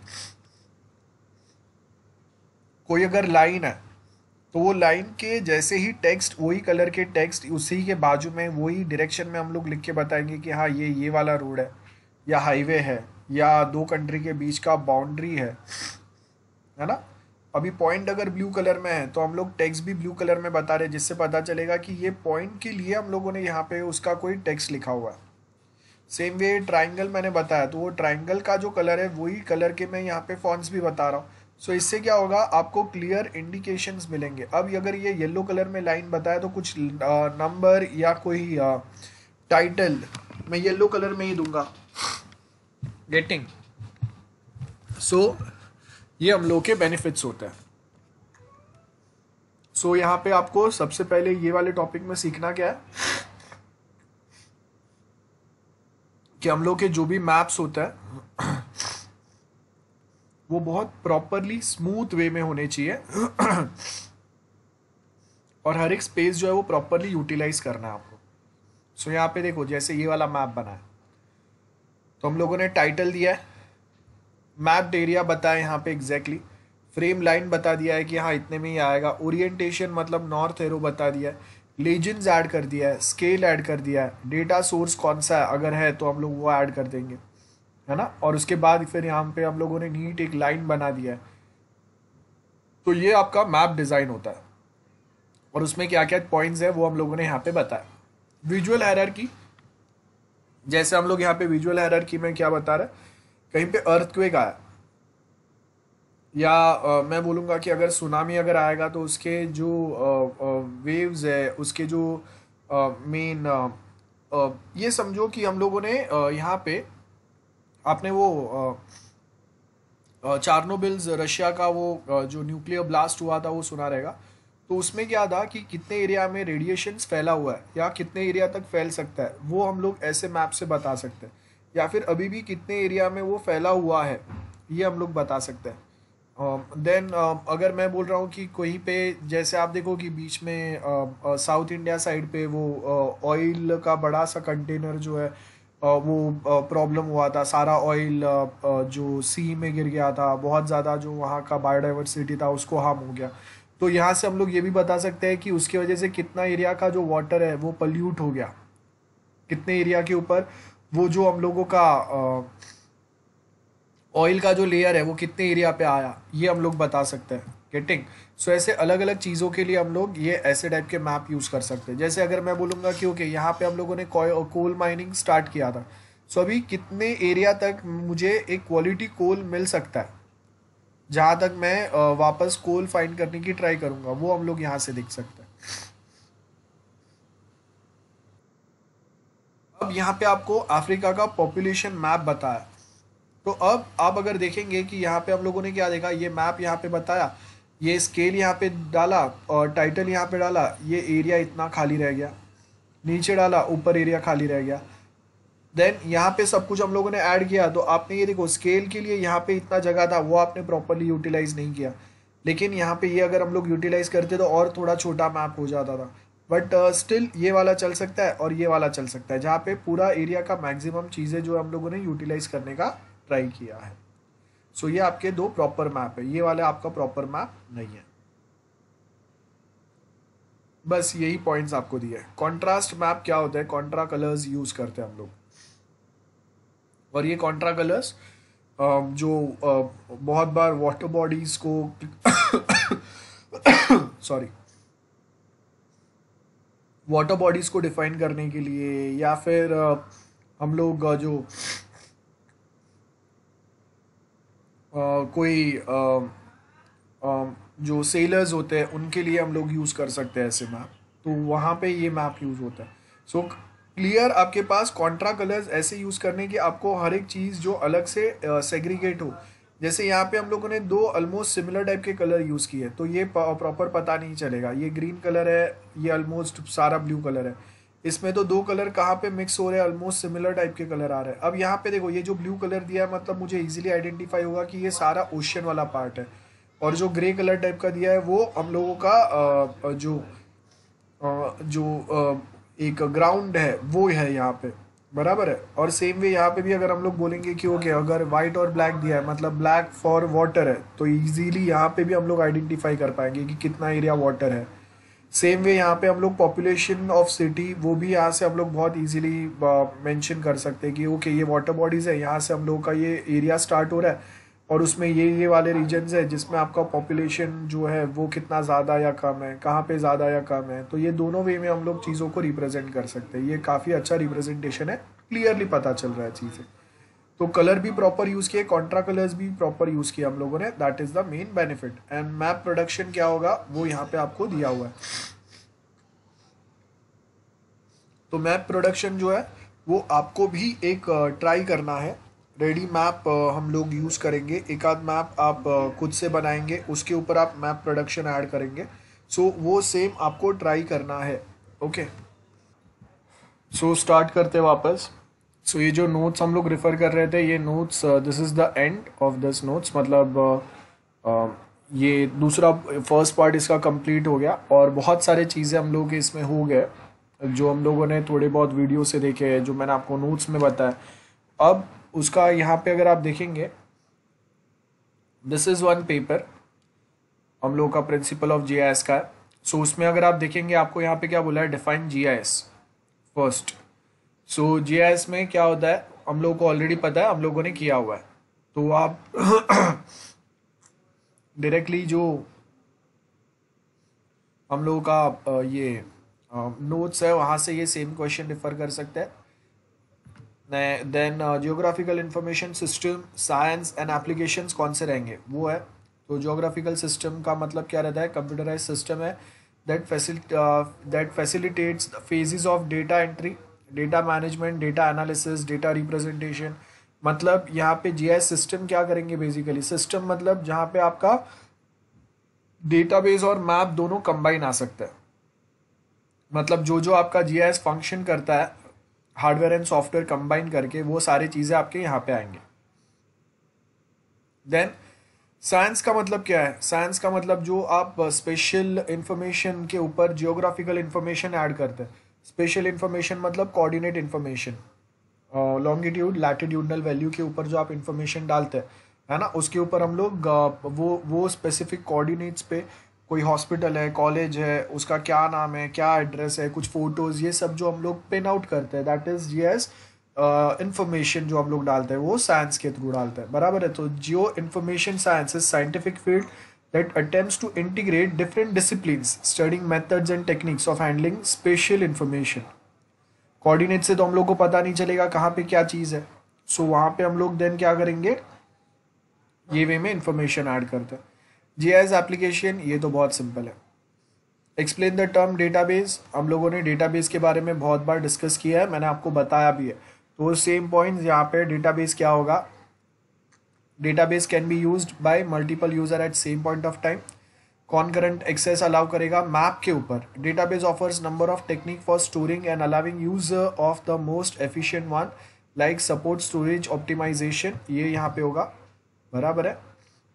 कोई अगर लाइन है तो वो लाइन के जैसे ही टेक्स्ट, वही कलर के टेक्स्ट उसी के बाजू में वही डायरेक्शन में हम लोग लिख के बताएंगे कि हाँ ये वाला रोड है या हाईवे है या दो कंट्री के बीच का बाउंड्री है ना। अभी पॉइंट अगर ब्लू कलर में है तो हम लोग टेक्स्ट भी ब्लू कलर में बता रहे हैं, जिससे पता चलेगा कि ये पॉइंट के लिए हम लोगों ने यहाँ पे उसका कोई टेक्स्ट लिखा हुआ है। सेम वे ट्राइंगल मैंने बताया, तो वो ट्राइंगल का जो कलर है वही कलर के मैं यहाँ पे फॉन्ट्स भी बता रहा हूँ। सो इससे क्या होगा, आपको क्लियर इंडिकेशंस मिलेंगे। अब अगर ये येलो कलर में लाइन बताया तो कुछ नंबर या कोई टाइटल मैं येलो कलर में ही दूंगा, गेटिंग। सो ये हम लोग के बेनिफिट्स होते हैं। सो यहाँ पे आपको सबसे पहले ये वाले टॉपिक में सीखना क्या है कि हम लोग के जो भी मैप्स होता है वो बहुत प्रॉपरली स्मूथ वे में होने चाहिए और हर एक स्पेस जो है वो प्रॉपरली यूटिलाइज करना है आपको। सो यहाँ पे देखो, जैसे ये वाला मैप बना है तो हम लोगों ने टाइटल दिया है, मैप्ड एरिया बताया यहाँ पे एग्जैक्टली, फ्रेम लाइन बता दिया है कि हाँ इतने में ही आएगा, ओरिएंटेशन मतलब नॉर्थ एरो बता दिया है, लीजेंड्स ऐड कर दिया है, स्केल ऐड कर दिया है, डेटा सोर्स कौन सा है अगर है तो हम लोग वो ऐड कर देंगे, है ना। और उसके बाद फिर यहाँ पे हम लोगों ने नीट एक लाइन बना दिया है। तो ये आपका मैप डिज़ाइन होता है और उसमें क्या क्या पॉइंट्स है वो हम लोगों ने यहाँ पे बताया। विजुअल हायरार्की, जैसे हम लोग यहाँ पे विजुअल हायरार्की में क्या बता रहे हैं, कहीं पे अर्थक्वेक आया या मैं बोलूँगा कि अगर सुनामी अगर आएगा तो उसके जो वेव्स है, उसके जो मेन ये समझो कि हम लोगों ने यहाँ पे आपने वो चार्नोबिल्स रशिया का वो जो न्यूक्लियर ब्लास्ट हुआ था वो सुना रहेगा। तो उसमें क्या था कि कितने एरिया में रेडिएशंस फैला हुआ है या कितने एरिया तक फैल सकता है, वो हम लोग ऐसे मैप से बता सकते हैं। या फिर अभी भी कितने एरिया में वो फैला हुआ है ये हम लोग बता सकते हैं। देन अगर मैं बोल रहा हूँ कि कहीं पे जैसे आप देखो कि बीच में साउथ इंडिया साइड पे वो ऑयल का बड़ा सा कंटेनर जो है वो प्रॉब्लम हुआ था, सारा ऑयल जो सी में गिर गया था, बहुत ज़्यादा जो वहाँ का बायोडाइवर्सिटी था उसको हार्म हो गया। तो यहाँ से हम लोग ये भी बता सकते हैं कि उसकी वजह से कितना एरिया का जो वाटर है वो पल्यूट हो गया, कितने एरिया के ऊपर वो जो हम लोगों का ऑयल का जो लेयर है वो कितने एरिया पे आया, ये हम लोग बता सकते हैं। गेटिंग। सो ऐसे अलग अलग चीज़ों के लिए हम लोग ये ऐसे टाइप के मैप यूज़ कर सकते हैं। जैसे अगर मैं बोलूँगा कि ओके यहाँ पे हम लोगों ने कोल माइनिंग स्टार्ट किया था, सो अभी कितने एरिया तक मुझे एक क्वालिटी कोल मिल सकता है, जहाँ तक मैं वापस कोल फाइंड करने की ट्राई करूँगा, वो हम लोग यहाँ से देख सकते हैं। अब यहाँ पे आपको अफ्रीका का पॉपुलेशन मैप बताया। तो अब आप अगर देखेंगे कि यहाँ पे हम लोगों ने क्या देखा, ये मैप यहाँ पे बताया, ये स्केल यहाँ पे डाला और टाइटल यहाँ पे डाला, ये एरिया इतना खाली रह गया, नीचे डाला ऊपर एरिया खाली रह गया। देन यहाँ पे सब कुछ हम लोगों ने ऐड किया, तो आपने ये देखो स्केल के लिए यहाँ पे इतना जगह था वो आपने प्रॉपरली यूटिलाइज नहीं किया, लेकिन यहाँ पे ये अगर हम लोग यूटिलाइज करते तो और थोड़ा छोटा मैप हो जाता था। बट स्टिल ये वाला चल सकता है और ये वाला चल सकता है, जहाँ पे पूरा एरिया का मैक्सिमम चीज़ें जो हम लोगों ने यूटिलाइज करने का ट्राई किया है। सो ये आपके दो प्रॉपर मैप है, ये वाला आपका प्रॉपर मैप नहीं है। बस यही पॉइंट्स आपको दिए। कॉन्ट्रास्ट मैप क्या होता है, कॉन्ट्रा कलर्स यूज करते हैं हम लोग, और ये कॉन्ट्रा कलर्स जो बहुत बार वाटर बॉडीज को सॉरी वाटर बॉडीज को डिफाइन करने के लिए, या फिर हम लोग जो कोई जो सेलर्स होते हैं उनके लिए हम लोग यूज़ कर सकते हैं ऐसे मैप, तो वहाँ पे ये मैप यूज़ होता है। सो क्लियर, आपके पास कॉन्ट्रा कलर्स ऐसे यूज़ करने की आपको हर एक चीज़ जो अलग से सेग्रीगेट हो। जैसे यहाँ पे हम लोगों ने दो ऑलमोस्ट सिमिलर टाइप के कलर यूज़ किए, तो ये प्रॉपर पता नहीं चलेगा, ये ग्रीन कलर है, ये ऑलमोस्ट सारा ब्लू कलर है, इसमें तो दो कलर कहाँ पे मिक्स हो रहे हैं, ऑलमोस्ट सिमिलर टाइप के कलर आ रहे हैं। अब यहाँ पे देखो ये जो ब्लू कलर दिया है, मतलब मुझे इजीली आइडेंटिफाई होगा कि ये सारा ओशियन वाला पार्ट है, और जो ग्रे कलर टाइप का दिया है वो हम लोगों का जो एक ग्राउंड है वो है यहाँ पे, बराबर है। और सेम वे यहाँ पे भी अगर हम लोग बोलेंगे कि ओके अगर वाइट और ब्लैक दिया है, मतलब ब्लैक फॉर वाटर है, तो इजीली यहाँ पे भी हम लोग आइडेंटिफाई कर पाएंगे कि कितना एरिया वाटर है। सेम वे यहाँ पे हम लोग पॉपुलेशन ऑफ सिटी, वो भी यहाँ से हम लोग बहुत इजीली मेंशन कर सकते हैं कि ओके ये वाटर बॉडीज़ है, यहाँ से हम लोग का ये एरिया स्टार्ट हो रहा है, और उसमें ये वाले रीजन्स है जिसमें आपका पॉपुलेशन जो है वो कितना ज़्यादा या कम है, कहाँ पे ज़्यादा या कम है। तो ये दोनों वे में हम लोग चीज़ों को रिप्रेजेंट कर सकते हैं। ये काफ़ी अच्छा रिप्रेजेंटेशन है, क्लियरली पता चल रहा है चीज़ें। तो कलर भी प्रॉपर यूज़ किए, कॉन्ट्रा कलर्स भी प्रॉपर यूज़ किया हम लोगों ने, that is the main benefit. And map production क्या होगा वो यहाँ पे आपको दिया हुआ है। तो मैप प्रोडक्शन जो है वो आपको भी एक ट्राई करना है। रेडी मैप हम लोग यूज़ करेंगे, एक आध मैप आप खुद से बनाएंगे, उसके ऊपर आप मैप प्रोडक्शन ऐड करेंगे। सो वो सेम आपको ट्राई करना है। ओके, सो स्टार्ट करते हैं वापस। सो ये जो नोट्स हम लोग रेफर कर रहे थे, ये notes, this is the end of this notes, मतलब ये दूसरा फर्स्ट पार्ट इसका कंप्लीट हो गया, और बहुत सारे चीज़ें हम लोग इसमें हो गए जो हम लोगों ने थोड़े बहुत वीडियो से देखे हैं, जो मैंने आपको नोट्स में बताया। अब उसका यहाँ पे अगर आप देखेंगे, दिस इज़ वन पेपर हम लोग का प्रिंसिपल ऑफ जीआईएस का है। सो उसमें अगर आप देखेंगे आपको यहाँ पे क्या बोला है, define GIS first. So GIS में क्या होता है हम लोगों को ऑलरेडी पता है, हम लोगों ने किया हुआ है। तो आप डायरेक्टली जो हम लोगों का ये नोट्स है वहाँ से ये सेम क्वेश्चन रेफर कर सकते हैं। Then geographical information system, science and applications कौन से रहेंगे वो है। तो जियोग्राफिकल सिस्टम का मतलब क्या रहता है, कंप्यूटराइज सिस्टम है that facilitates the phases of data entry, data management, data analysis, data representation. मतलब यहाँ पे जीआईएस सिस्टम क्या करेंगे, बेसिकली सिस्टम मतलब जहाँ पे आपका डेटाबेस और मैप दोनों कंबाइन आ सकता है। मतलब जो आपका जीआईएस फंक्शन करता है हार्डवेयर एंड सॉफ्टवेयर कंबाइन करके, वो सारी चीज़ें आपके यहाँ पे आएंगे। देन साइंस का मतलब क्या है, साइंस का मतलब जो आप स्पेशल इंफॉर्मेशन के ऊपर जियोग्राफिकल इंफॉर्मेशन ऐड करते हैं। स्पेशल इंफॉर्मेशन मतलब coordinate information, longitude latitudinal value के ऊपर जो आप इंफॉर्मेशन डालते हैं, है ना, उसके ऊपर हम लोग वो स्पेसिफिक कोऑर्डिनेट्स पे कोई हॉस्पिटल है, कॉलेज है, उसका क्या नाम है, क्या एड्रेस है, कुछ फोटोज, ये सब जो हम लोग पिन आउट करते हैं, दैट इज जीआईएस इंफॉर्मेशन जो हम लोग डालते हैं वो साइंस के थ्रू डालते हैं, बराबर है। तो geo information science is scientific field that attempts to integrate different disciplines studying methods and techniques of handling spatial information. Coordinate से तो हम लोग को पता नहीं चलेगा कहाँ पे क्या चीज़ है, सो वहाँ पे हम लोग देन क्या करेंगे, ये वे में इंफॉर्मेशन ऐड करते हैं। जीआईएस एप्लीकेशन, ये तो बहुत सिंपल है, एक्सप्लेन द टर्म डेटाबेस। हम लोगों ने डेटाबेस के बारे में बहुत बार डिस्कस किया है, मैंने आपको बताया भी है। तो सेम पॉइंट्स यहाँ पे, डेटाबेस क्या होगा? Database can be used by multiple user at same point of time. Concurrent access allow करेगा मैप के ऊपर। Database offers number of technique for storing and allowing user of the most efficient one, like support storage optimisation, ये यहाँ पे होगा, बराबर है।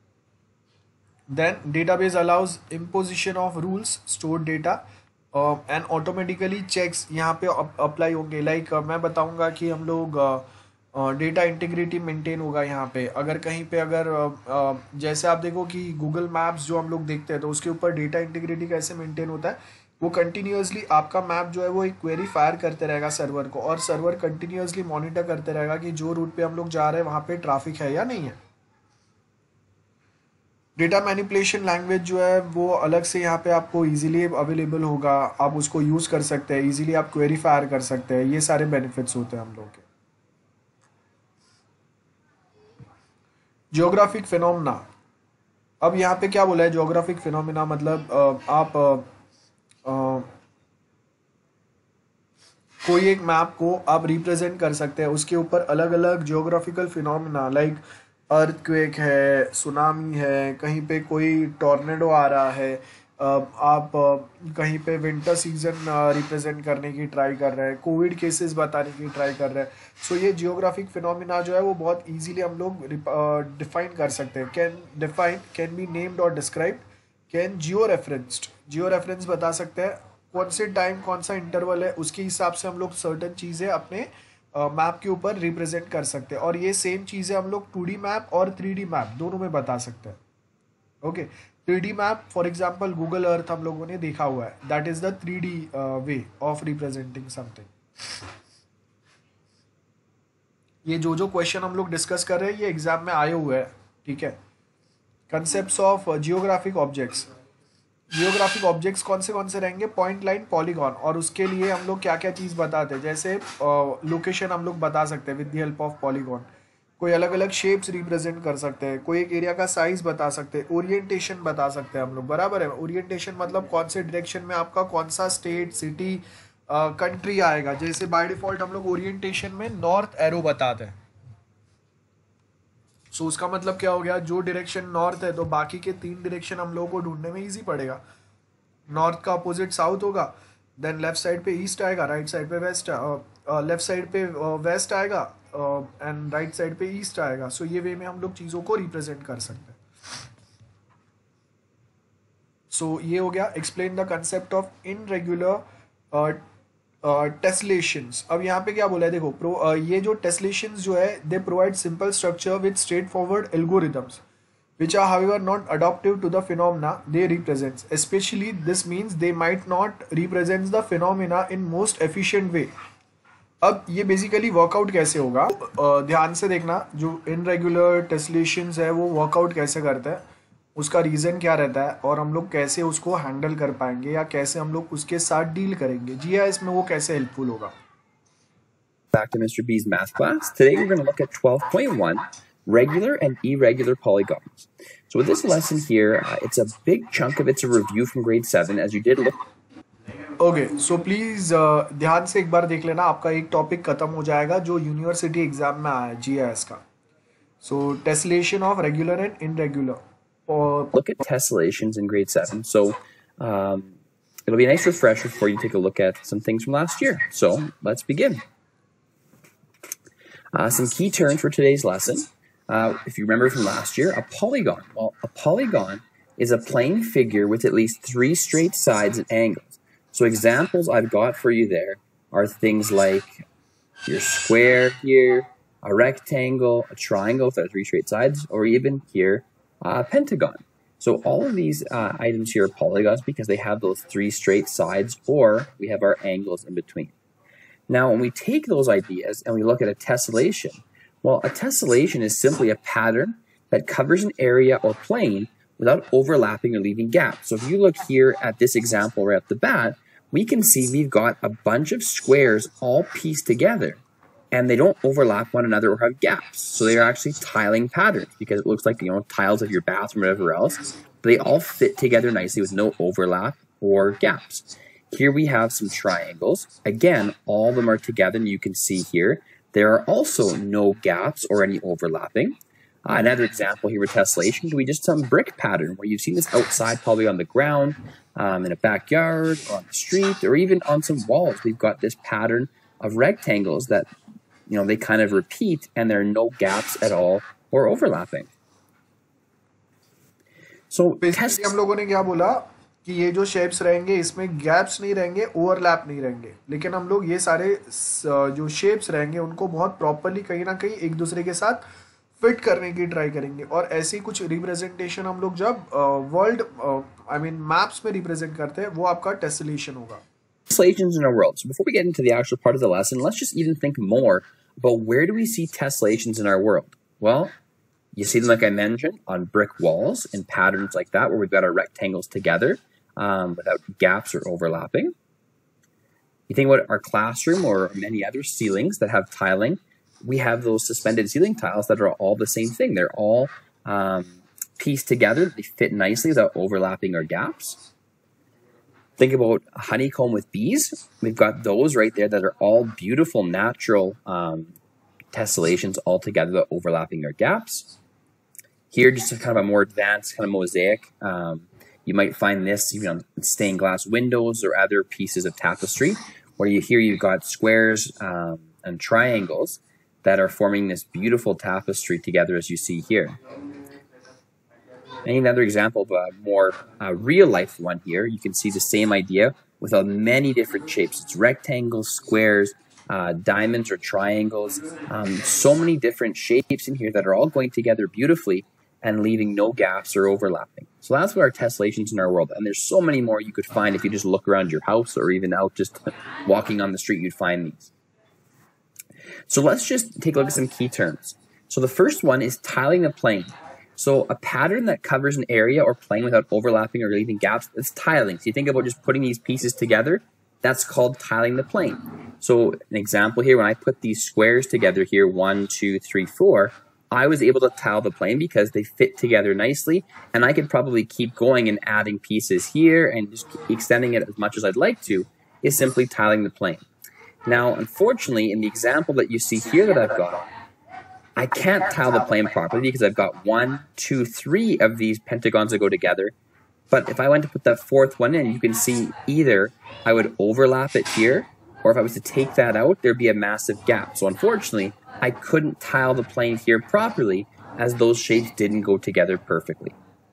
Then database allows imposition of rules stored data and automatically checks यहाँ पे अप्लाई होंगे। लाइक मैं बताऊंगा कि हम लोग डेटा इंटीग्रिटी मेंटेन होगा यहाँ पे। अगर कहीं पे अगर जैसे आप देखो कि गूगल मैप्स जो हम लोग देखते हैं तो उसके ऊपर डेटा इंटीग्रिटी कैसे मेंटेन होता है, वो कंटिन्यूअसली आपका मैप जो है वो एक क्वेरी फायर करते रहेगा सर्वर को, और सर्वर कंटिन्यूअसली मॉनिटर करते रहेगा कि जो रूट पे हम लोग जा रहे हैं वहाँ पे ट्रैफिक है या नहीं है। डेटा मैनिपुलेशन लैंग्वेज जो है वो अलग से यहाँ पे आपको इजीली अवेलेबल होगा, आप उसको यूज़ कर सकते हैं, इजीली आप क्वेरी फायर कर सकते हैं, ये सारे बेनिफिट्स होते हैं हम लोग के। जियोग्राफिक फिनोमिना, अब यहाँ पे क्या बोला है? जियोग्राफिक फिनोमिना मतलब आप कोई एक मैप को आप रिप्रेजेंट कर सकते हैं, उसके ऊपर अलग अलग जियोग्राफिकल फिनोमिना, लाइक अर्थक्वेक है, सुनामी है, कहीं पे कोई टॉर्नेडो आ रहा है, आप कहीं पे विंटर सीजन रिप्रेजेंट करने की ट्राई कर रहे हैं, कोविड केसेस बताने की ट्राई कर रहे हैं। सो ये जियोग्राफिक फिनोमिना जो है वो बहुत इजीली हम लोग डिफाइन कर सकते हैं। कैन बी नेम्ड और डिस्क्राइब्ड। कैन जियो रेफरेंस बता सकते हैं, कौन से टाइम कौन सा इंटरवल है उसके हिसाब से हम लोग सर्टेन चीज़ें अपने मैप के ऊपर रिप्रेजेंट कर सकते हैं। और ये सेम चीज़ें हम लोग 2D मैप और 3D मैप दोनों में बता सकते हैं। Okay, 3D map for example Google Earth हम लोगों ने देखा हुआ है, that is the 3D way of representing something. ये जो क्वेश्चन हम लोग डिस्कस कर रहे हैं ये एग्जाम में आए हुए हैं, ठीक है। Concepts of geographic objects. Geographic objects कौन से रहेंगे? Point, line, polygon. और उसके लिए हम लोग क्या क्या चीज़ बताते हैं, जैसे लोकेशन हम लोग बता सकते हैं with the help of polygon. कोई अलग अलग शेप्स रिप्रेजेंट कर सकते हैं, कोई एक एरिया का साइज बता सकते हैं, ओरिएंटेशन बता सकते हैं हम लोग, बराबर है। ओरिएंटेशन मतलब कौन से डायरेक्शन में आपका कौन सा स्टेट, सिटी, कंट्री आएगा। जैसे बाय डिफॉल्ट हम लोग ओरिएंटेशन में नॉर्थ एरो बताते हैं। सो उसका मतलब क्या हो गया? जो डायरेक्शन नॉर्थ है तो बाकी के 3 डायरेक्शन हम लोगों को ढूंढने में इजी पड़ेगा। नॉर्थ का अपोजिट साउथ होगा, देन लेफ्ट साइड पे ईस्ट आएगा, राइट साइड पे वेस्ट, लेफ्ट साइड पे वेस्ट आएगा एंड राइट साइड पे ईस्ट आएगा। सो ये वे में हम लोग चीज़ों को रिप्रेजेंट कर सकते हैं। सो ये हो गया explain the concept of irregular tessellations. अब यहाँ पे क्या बोला है देखो, ये जो टेस्लेशंस जो है they provide simple structure with straightforward algorithms which are however not adaptive to the phenomena they represent. Especially this means they might not represent the phenomena in most efficient way. अब ये बेसिकली वर्कआउट कैसे होगा, ध्यान से देखना। जो इनरेगुलर टेस्लेशंस है वो वर्कआउट कैसे करता है, उसका रीज़न क्या रहता है, और हम लोग कैसे उसको हैंडल कर पाएंगे या कैसे हम लोग उसके साथ डील करेंगे। जी हाँ, इसमें वो कैसे हेल्पफुल होगा। Back to Mr. B's math class. Today we're going to look at 12.1, regular and irregular polygons. So with this lesson here, it's a big chunk of it's a review from grade 7 as you did look. Okay, so please ध्यान से एक बार देख लेना, आपका एक टॉपिक खत्म हो जाएगा जो यूनिवर्सिटी एग्जाम में आया है GIS का। So tessellation of regular and irregular. Look at tessellations in grade 7. So it'll be a nice refresher for you to take a look at some things from last year. So let's begin. Some key terms for today's lesson. If you remember from last year, a polygon. Well, a polygon is a plane figure with at least 3 straight sides and angles. So examples I've got for you there are things like your square here, a rectangle, a triangle with 3 straight sides, or even here, a pentagon. So all of these items here are polygons because they have those 3 straight sides, or we have our angles in between. Now, when we take those ideas and we look at a tessellation, well, a tessellation is simply a pattern that covers an area or plane without overlapping or leaving gaps. So if you look here at this example right off the bat, we can see we've got a bunch of squares all pieced together, and they don't overlap one another or have gaps. So they are actually tiling patterns because it looks like, tiles of your bathroom or whatever else, but they all fit together nicely with no overlap or gaps. Here we have some triangles. Again, all of them are together, and you can see here there are also no gaps or any overlapping. Another example here with tessellation could be just some brick pattern where you've seen this outside, probably on the ground, in a backyard, or on the street, or even on some walls. We've got this pattern of rectangles that, they kind of repeat, and there are no gaps at all or overlapping. So basically हम लोगों ने क्या बोला कि ये जो शेप्स रहेंगे इसमें गैप्स नहीं रहेंगे, ओवरलैप नहीं रहेंगे, लेकिन हम लोग ये सारे जो शेप्स रहेंगे उनको बहुत प्रॉपरली कहीं ना कहीं एक दूसरे के साथ फिट करने की ट्राई करेंगे. और ऐसी कुछ रिप्रेजेंटेशन हम लोग जब वर्ल्ड मैप्स में रिप्रेजेंट करते हैं वो आपका टेसलेशन होगा. Tessellations in our world. So before we get into the actual part of the lesson, let's just even think more about where do we see tessellations in our world. Well, you see them, like I mentioned, on brick walls in patterns like that where we've got our rectangles together without gaps or overlapping. You think about our classroom or many other ceilings that have tiling. We have those suspended ceiling tiles that are all the same thing. They're all pieced together. They fit nicely without overlapping or gaps. Think about a honeycomb with bees. We've got those right there that are all beautiful, natural tessellations all together without overlapping or gaps. Here, just kind of a more advanced kind of mosaic. You might find this even on stained glass windows or other pieces of tapestry, where you've got squares and triangles that are forming this beautiful tapestry together, as you see here. And another example of a more real-life one here, you can see the same idea with many different shapes. It's rectangles, squares, diamonds or triangles, so many different shapes in here that are all going together beautifully and leaving no gaps or overlapping. So that's what our tessellations in our world. And there's so many more you could find if you just look around your house or even out just walking on the street, you'd find these. So let's just take a look at some key terms. So the first one is tiling the plane. So a pattern that covers an area or plane without overlapping or leaving gaps, it's tiling. So you think about just putting these pieces together, that's called tiling the plane. So an example here, when I put these squares together here, 1, 2, 3, 4, I was able to tile the plane because they fit together nicely, and I could probably keep going and adding pieces here and just extending it as much as I'd like to, is simply tiling the plane. Now, unfortunately, in the example that you see here that I've got, I can't tile the plane properly because I've got 1, 2, 3 of these pentagons that go together. But if I went to put that fourth one in, you can see either I would overlap it here, or if I was to take that out, there'd be a massive gap. So unfortunately, I couldn't tile the plane here properly as those shapes didn't go together perfectly.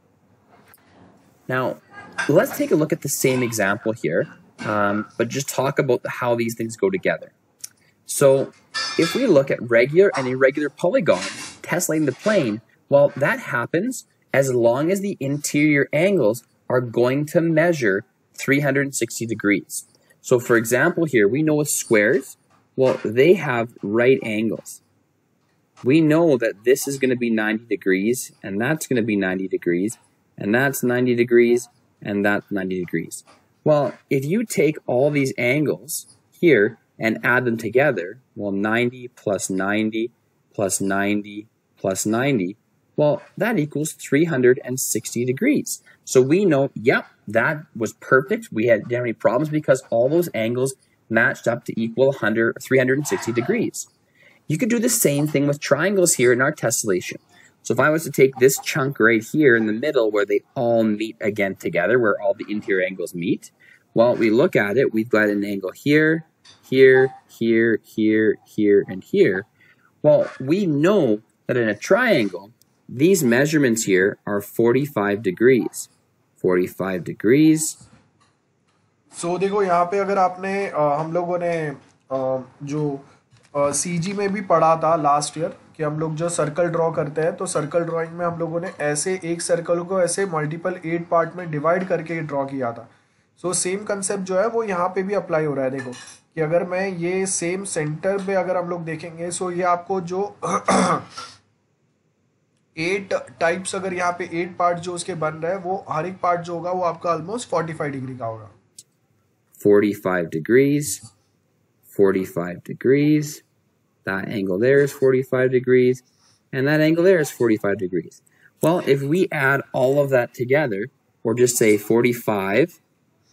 Now, let's take a look at the same example here, but just talk about how these things go together. So if we look at regular and irregular polygons tessellating the plane, well, that happens as long as the interior angles are going to measure 360 degrees. So for example here, we know with squares, well, they have right angles. We know that this is going to be 90 degrees, and that's going to be 90 degrees, and that's 90 degrees, and that's 90 degrees. Well, if you take all these angles here and add them together, well, 90 plus 90 plus 90 plus 90, well, that equals 360 degrees. So we know, yep, that was perfect. We didn't have any problems because all those angles matched up to equal 360 degrees. You could do the same thing with triangles here in our tessellation. So if I was to take this chunk right here in the middle where they all meet again together, where all the interior angles meet, well, we look at it, we've got an angle here, here, here, here, here, and here. Well, we know that in a triangle, these measurements here are 45 degrees. 45 degrees. So देखो यहाँ पे अगर आपने हम लोगों ने जो सीजी में भी पढ़ा था लास्ट ईयर कि हम लोग जो सर्कल ड्रॉ करते हैं, तो सर्कल ड्राइंग में हम लोगों ने ऐसे एक सर्कल को ऐसे मल्टीपल 8 पार्ट में डिवाइड करके ड्रॉ किया था. सो सेम कंसेप्ट जो है वो यहाँ पे भी अप्लाई हो रहा है. देखो कि अगर मैं ये सेम सेंटर पे अगर हम लोग देखेंगे, सो ये आपको जो 8 टाइप्स अगर यहाँ पे 8 पार्ट जो उसके बन रहे हैं, वो हर एक पार्ट जो होगा वो आपका ऑलमोस्ट 45 डिग्री का होगा. 45 degrees, 45 degrees, that angle there is 45 degrees, and that angle there is 45 degrees. Well, if we add all of that together, or just say 45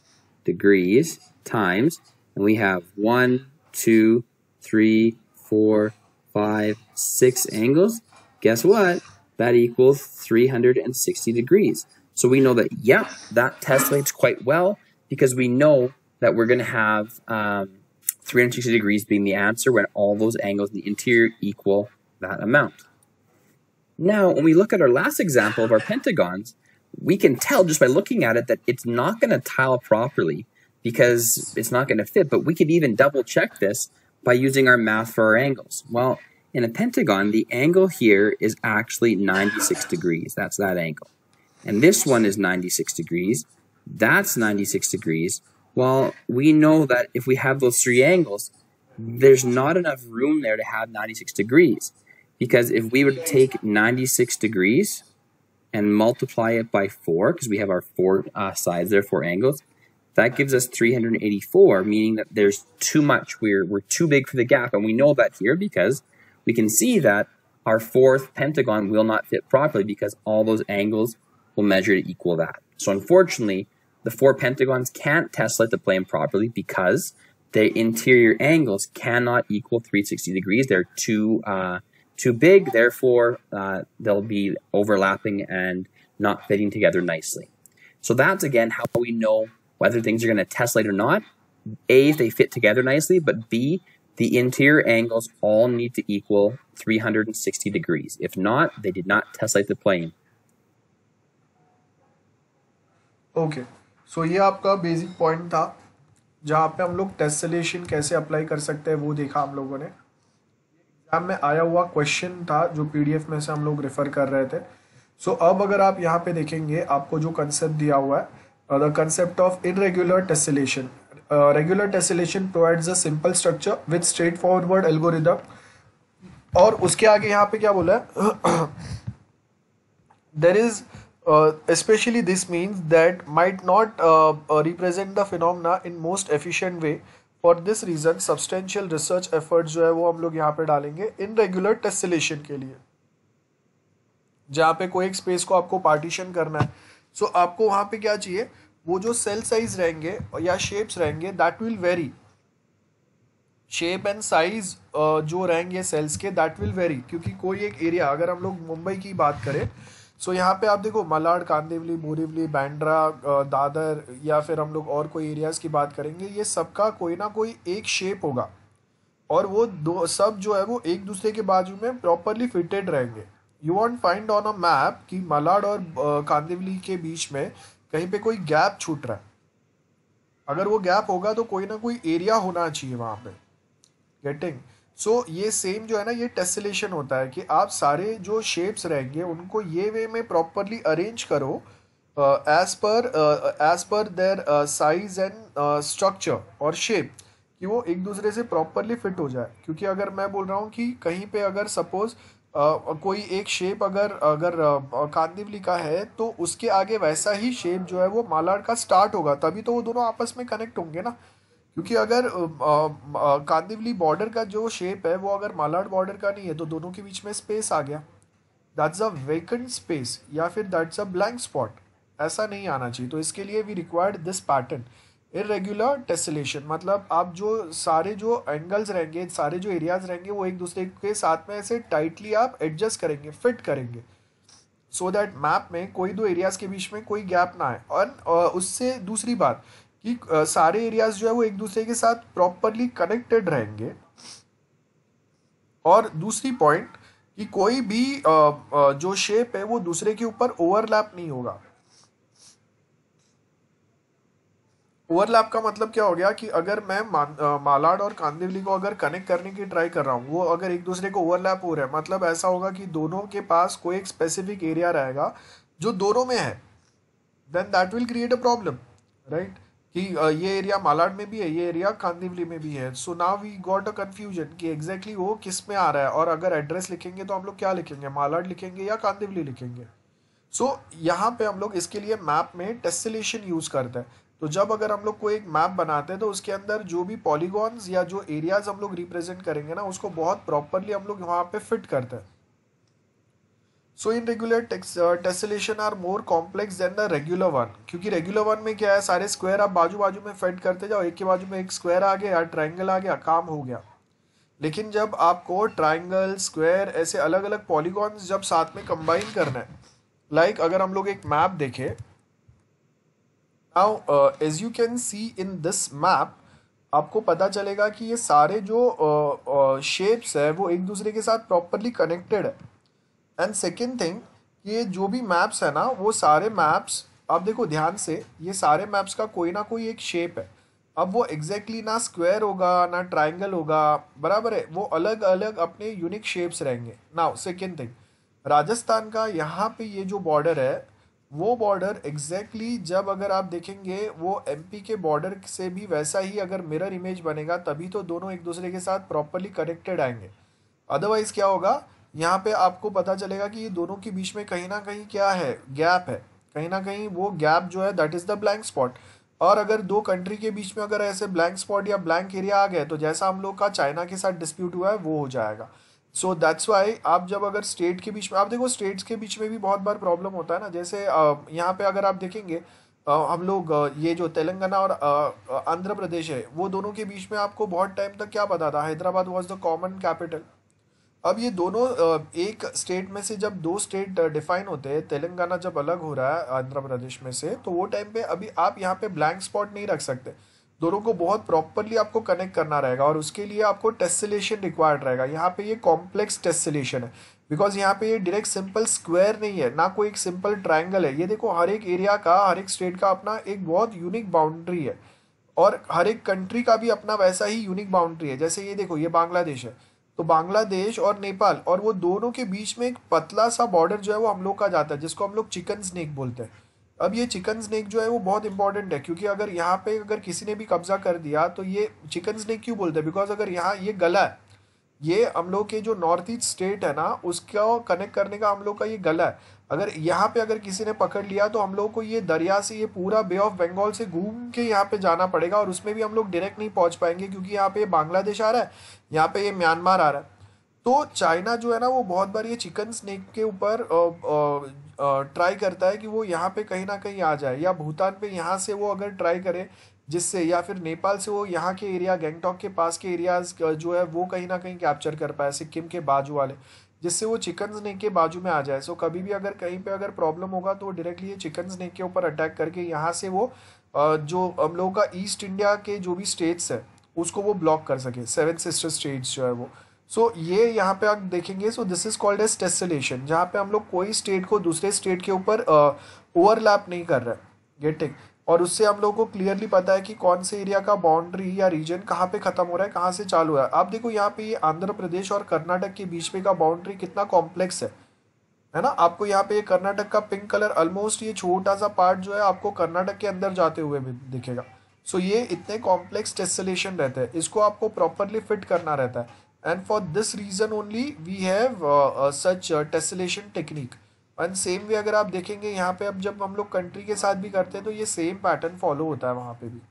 degrees times, and we have 1, 2, 3, 4, 5, 6 angles. Guess what? That equals 360 degrees. So we know that, yep, that tessellates quite well because we know that we're going to have 360 degrees being the answer when all those angles in the interior equal that amount. Now, when we look at our last example of our pentagons, we can tell just by looking at it that it's not going to tile properly because it's not going to fit, but we could even double check this by using our math for our angles. Well, in a pentagon, the angle here is actually 96 degrees. That's that angle. And this one is 96 degrees. That's 96 degrees. Well, we know that if we have those three angles, there's not enough room there to have 96 degrees. Because if we were to take 96 degrees and multiply it by 4, because we have our 4 sides there, 4 angles, that gives us 384, meaning that there's too much. We're too big for the gap. And we know that here because we can see that our fourth pentagon will not fit properly because all those angles will measure to equal that. So unfortunately, the 4 pentagons can't tessellate the plane properly because the interior angles cannot equal 360 degrees. They're too big, therefore they'll be overlapping and not fitting together nicely. So that's, again, how we know whether things are going to tessellate or not. A, if they fit together nicely, but B, the interior angles all need to equal 360 degrees. If not, they did not tessellate the plane. Okay so ये आपका बेसिक पॉइंट था जहाँ पे हम लोग टेसेलेशन कैसे अप्लाई कर सकते हैं वो देखा हम लोगों ने। एग्जाम में आया हुआ क्वेश्चन था जो पीडीएफ में से हम लोग रेफर कर रहे थे। सो अब अगर आप यहाँ पे देखेंगे आपको जो कंसेप्ट दिया हुआ है the concept of irregular tessellation. Regular tessellation provides a simple structure with straightforward algorithm. और उसके आगे यहाँ पे क्या बोला है there is especially this means that might not represent the phenomena in most efficient way. For this reason substantial research efforts जो है वो हम लोग यहाँ पे डालेंगे इन रेगुलर टेसेलेशन के लिए, जहाँ पे कोई एक स्पेस को आपको पार्टीशन करना है। सो आपको वहाँ पे क्या चाहिए, वो जो सेल साइज रहेंगे या शेप्स रहेंगे that will vary, shape and size जो रहेंगे सेल्स के दैट विल वेरी। क्योंकि कोई एक एरिया, अगर हम लोग मुंबई की बात करें सो यहाँ पे आप देखो मलाड, कांदिवली, बोरीवली, बांद्रा, दादर या फिर हम लोग और कोई एरियाज़ की बात करेंगे, ये सबका कोई ना कोई एक शेप होगा और वो दो सब जो है वो एक दूसरे के बाजू में प्रॉपरली फिटेड रहेंगे। You want find on a map कि मलाड और कांदिवली के बीच में कहीं पे कोई गैप छूट रहा है। अगर वो गैप होगा तो कोई ना कोई एरिया होना चाहिए वहाँ पे। गेटिंग? सो ये सेम जो है ना ये टेसेलेशन होता है कि आप सारे जो शेप्स रहेंगे उनको ये वे में प्रॉपरली अरेंज करो as per their size and structure और शेप, कि वो एक दूसरे से प्रॉपरली फिट हो जाए। क्योंकि अगर मैं बोल रहा हूँ कि कहीं पे अगर सपोज कोई एक शेप अगर कांदिवली का है तो उसके आगे वैसा ही शेप जो है वो मालाड का स्टार्ट होगा, तभी तो वो दोनों आपस में कनेक्ट होंगे ना। क्योंकि अगर कांदिवली बॉर्डर का जो शेप है वो अगर मालाड बॉर्डर का नहीं है तो दोनों के बीच में स्पेस आ गया, दैट्स अ वेकेंट स्पेस या फिर दैट्स अ ब्लैंक स्पॉट। ऐसा नहीं आना चाहिए। तो इसके लिए we required this pattern irregular tessellation. मतलब आप जो सारे जो एंगल्स रहेंगे, सारे जो एरियाज रहेंगे वो एक दूसरे के साथ में ऐसे टाइटली आप एडजस्ट करेंगे, फिट करेंगे, सो दैट मैप में कोई दो एरियाज के बीच में कोई गैप ना आए। और उससे दूसरी बात कि सारे एरियाज जो है वो एक दूसरे के साथ प्रॉपरली कनेक्टेड रहेंगे। और दूसरी पॉइंट कि कोई भी जो शेप है वो दूसरे के ऊपर ओवरलैप नहीं होगा। ओवरलैप का मतलब क्या हो गया कि अगर मैं मालाड और कांदिवली को अगर कनेक्ट करने की ट्राई कर रहा हूँ, वो अगर एक दूसरे को ओवरलैप हो रहा है, मतलब ऐसा होगा कि दोनों के पास कोई एक स्पेसिफिक एरिया रहेगा जो दोनों में है, then that will create a problem, right? कि ये एरिया मालाड में भी है, ये एरिया कांदिवली में भी है। So now we got a confusion कि एग्जैक्टली वो किस में आ रहा है। और अगर एड्रेस लिखेंगे तो हम लोग क्या लिखेंगे, मालाड लिखेंगे या कांदिवली लिखेंगे। सो यहाँ पे हम लोग इसके लिए मैप में टेसेलेशन यूज़ करते हैं। तो जब अगर हम लोग कोई एक मैप बनाते हैं तो उसके अंदर जो भी पॉलीगॉन्स या जो एरियाज हम लोग रिप्रेजेंट करेंगे ना उसको बहुत प्रॉपरली हम लोग वहाँ पे फिट करते हैं। So irregular tessellation are more complex than the regular one, क्योंकि रेगुलर वन में क्या है, सारे स्क्वायर आप बाजू बाजू में फिट करते जाओ, एक के बाजू में एक स्क्वायर आ गया, ट्राइंगल आ गया, काम हो गया। लेकिन जब आपको ट्राइंगल, स्क्वायर, ऐसे अलग अलग पॉलीगॉन्स जब साथ में कंबाइन करना है, लाइक अगर हम लोग एक मैप देखें, now as you can see in this map, आपको पता चलेगा कि ये सारे जो शेप्स है वो एक दूसरे के साथ प्रॉपरली कनेक्टेड है। एंड सेकेंड थिंग, ये जो भी मैप्स है ना, वो सारे मैप्स आप देखो ध्यान से, ये सारे मैप्स का कोई ना कोई एक शेप है। अब वो एग्जैक्टली ना स्क्वायर होगा ना ट्राइंगल होगा, बराबर है, वो अलग अलग अपने यूनिक शेप्स रहेंगे। नाउ सेकेंड थिंग, राजस्थान का यहाँ पे ये जो बॉर्डर है, वो बॉर्डर एग्जैक्टली जब अगर आप देखेंगे वो एमपी के बॉर्डर से भी वैसा ही अगर मिरर इमेज बनेगा, तभी तो दोनों एक दूसरे के साथ प्रॉपरली कनेक्टेड आएंगे। अदरवाइज क्या होगा, यहाँ पे आपको पता चलेगा कि ये दोनों के बीच में कहीं ना कहीं क्या है, गैप है, कहीं ना कहीं वो गैप जो है that is the blank spot. और अगर दो कंट्री के बीच में अगर ऐसे ब्लैंक स्पॉट या ब्लैंक एरिया आ गए, तो जैसा हम लोग का चाइना के साथ डिस्प्यूट हुआ है वो हो जाएगा। सो दैट्स वाई आप जब अगर स्टेट के बीच में, आप देखो स्टेट्स के बीच में भी बहुत बार प्रॉब्लम होता है ना, जैसे यहाँ पे अगर आप देखेंगे हम लोग ये जो तेलंगाना और आंध्र प्रदेश है, वो दोनों के बीच में आपको बहुत टाइम तक क्या पता था, Hyderabad was the common capital. अब ये दोनों एक स्टेट में से जब दो स्टेट डिफाइन होते हैं, तेलंगाना जब अलग हो रहा है आंध्र प्रदेश में से, तो वो टाइम पे अभी आप यहाँ पे ब्लैंक स्पॉट नहीं रख सकते, दोनों को बहुत प्रॉपरली आपको कनेक्ट करना रहेगा, और उसके लिए आपको टेसेलेशन रिक्वायर्ड रहेगा। यहाँ पे ये कॉम्प्लेक्स टेसेलेशन है, बिकॉज यहाँ पे ये डायरेक्ट सिंपल स्क्वायर नहीं है, ना कोई एक सिंपल ट्राइंगल है। ये देखो हर एक एरिया का, हर एक स्टेट का अपना एक बहुत यूनिक बाउंड्री है, और हर एक कंट्री का भी अपना वैसा ही यूनिक बाउंड्री है। जैसे ये देखो, ये बांग्लादेश है, तो बांग्लादेश और नेपाल, और वो दोनों के बीच में एक पतला सा बॉर्डर जो है वो हम लोग का जाता है, जिसको हम लोग चिकन स्नेक बोलते हैं। अब ये चिकन स्नेक जो है वो बहुत इंपॉर्टेंट है, क्योंकि अगर यहाँ पे अगर किसी ने भी कब्जा कर दिया, तो ये चिकन स्नेक क्यों बोलते हैं, बिकॉज अगर यहाँ ये गला है, ये हम लोग के जो नॉर्थ ईस्ट स्टेट है ना, उसको कनेक्ट करने का हम लोग का ये गला है। अगर यहाँ पे अगर किसी ने पकड़ लिया, तो हम लोग को ये दरिया से, ये पूरा बे ऑफ बंगाल से घूम के यहाँ पे जाना पड़ेगा, और उसमें भी हम लोग डायरेक्ट नहीं पहुंच पाएंगे, क्योंकि यहाँ पे बांग्लादेश आ रहा है, यहाँ पे ये म्यांमार आ रहा है। तो चाइना जो है ना, वो बहुत बार ये चिकन स्नेक के ऊपर ट्राई करता है कि वो यहाँ पे कहीं ना कहीं आ जाए, या भूटान पे यहाँ से वो अगर ट्राई करे, जिससे, या फिर नेपाल से वो यहाँ के एरिया, गैंगटॉक के पास के एरियाज जो है वो कहीं ना कहीं कैप्चर कर पाए, सिक्किम के बाजू वाले, जिससे वो चिकन स्नेक के बाजू में आ जाए। सो कभी भी अगर कहीं पे अगर प्रॉब्लम होगा, तो वो डायरेक्टली ये चिकन स्नेक के ऊपर अटैक करके यहाँ से वो जो हम लोगों का ईस्ट इंडिया के जो भी स्टेट्स है उसको वो ब्लॉक कर सके, सेवन सिस्टर स्टेट्स जो है वो। सो ये यहाँ पे आप देखेंगे, so this is called as tessellation, जहाँ पे हम लोग कोई स्टेट को दूसरे स्टेट के ऊपर ओवरलैप नहीं कर रहे, गेटिंग, और उससे हम लोग को क्लियरली पता है कि कौन से एरिया का बाउंड्री या रीजन कहाँ पे खत्म हो रहा है, कहाँ से चालू हो रहा है। आप देखो यहाँ पे ये आंध्र प्रदेश और कर्नाटक के बीच में का बाउंड्री कितना कॉम्प्लेक्स है ना। आपको यहाँ पे ये कर्नाटक का पिंक कलर, ऑलमोस्ट ये छोटा सा पार्ट जो है आपको कर्नाटक के अंदर जाते हुए भी दिखेगा। सो ये इतने कॉम्प्लेक्स टेसेलेशन रहते हैं, इसको आपको प्रॉपरली फिट करना रहता है, and for this reason only we have such tessellation technique. And same way अगर आप देखेंगे यहाँ पे, अब जब हम लोग कंट्री के साथ भी करते हैं, तो ये सेम पैटर्न फॉलो होता है वहाँ पे भी।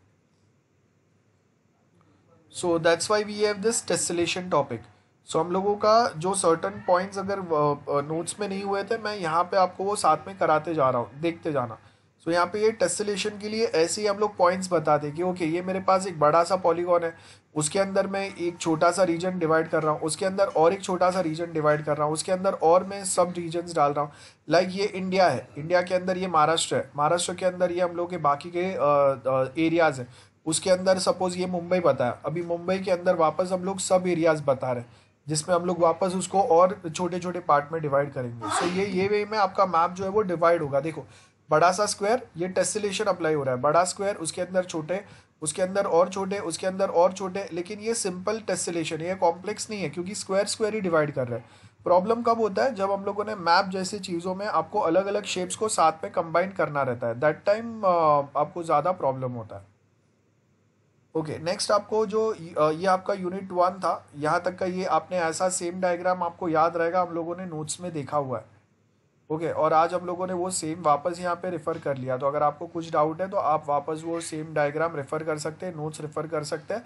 So that's why we have this tessellation topic. So हम लोगों का जो सर्टन पॉइंट्स अगर नोट्स में नहीं हुए थे, मैं यहाँ पे आपको वो साथ में कराते जा रहा हूँ, देखते जाना। सो यहाँ पे ये टेसेलेशन के लिए ऐसे ही हम लोग पॉइंट्स बताते कि ओके, ये मेरे पास एक बड़ा सा पॉलीगॉन है, उसके अंदर मैं एक छोटा सा रीजन डिवाइड कर रहा हूँ, उसके अंदर और एक छोटा सा रीजन डिवाइड कर रहा हूँ, उसके अंदर और मैं सब रीजन्स डाल रहा हूँ। लाइक ये इंडिया है, इंडिया के अंदर ये महाराष्ट्र है, महाराष्ट्र के अंदर ये हम लोग के बाकी के एरियाज हैं, उसके अंदर सपोज ये मुंबई बताया, अभी मुंबई के अंदर वापस हम लोग सब एरियाज बता रहे हैं, जिसमें हम लोग वापस उसको और छोटे छोटे पार्ट में डिवाइड करेंगे। सो ये वे में आपका मैप जो है वो डिवाइड होगा। देखो बड़ा सा स्क्वायर, ये टेसेलेशन अप्लाई हो रहा है, बड़ा स्क्वायर, उसके अंदर छोटे, उसके अंदर और छोटे, उसके अंदर और छोटे, लेकिन ये सिंपल टेसेलेशन है, ये कॉम्प्लेक्स नहीं है, क्योंकि स्क्वायर स्क्वायर ही डिवाइड कर रहे हैं। प्रॉब्लम कब होता है, जब हम लोगों ने मैप जैसी चीज़ों में आपको अलग अलग शेप्स को साथ में कंबाइन करना रहता है, दैट टाइम आपको ज़्यादा प्रॉब्लम होता है। ओके, नेक्स्ट आपको जो ये आपका यूनिट 1 था, यहाँ तक का ये आपने ऐसा सेम डायग्राम आपको याद रहेगा, हम लोगों ने नोट्स में देखा हुआ है। ओके, और आज हम लोगों ने वो सेम वापस यहाँ पे रेफर कर लिया, तो अगर आपको कुछ डाउट है तो आप वापस वो सेम डायग्राम रेफर कर सकते हैं, नोट्स रेफर कर सकते हैं।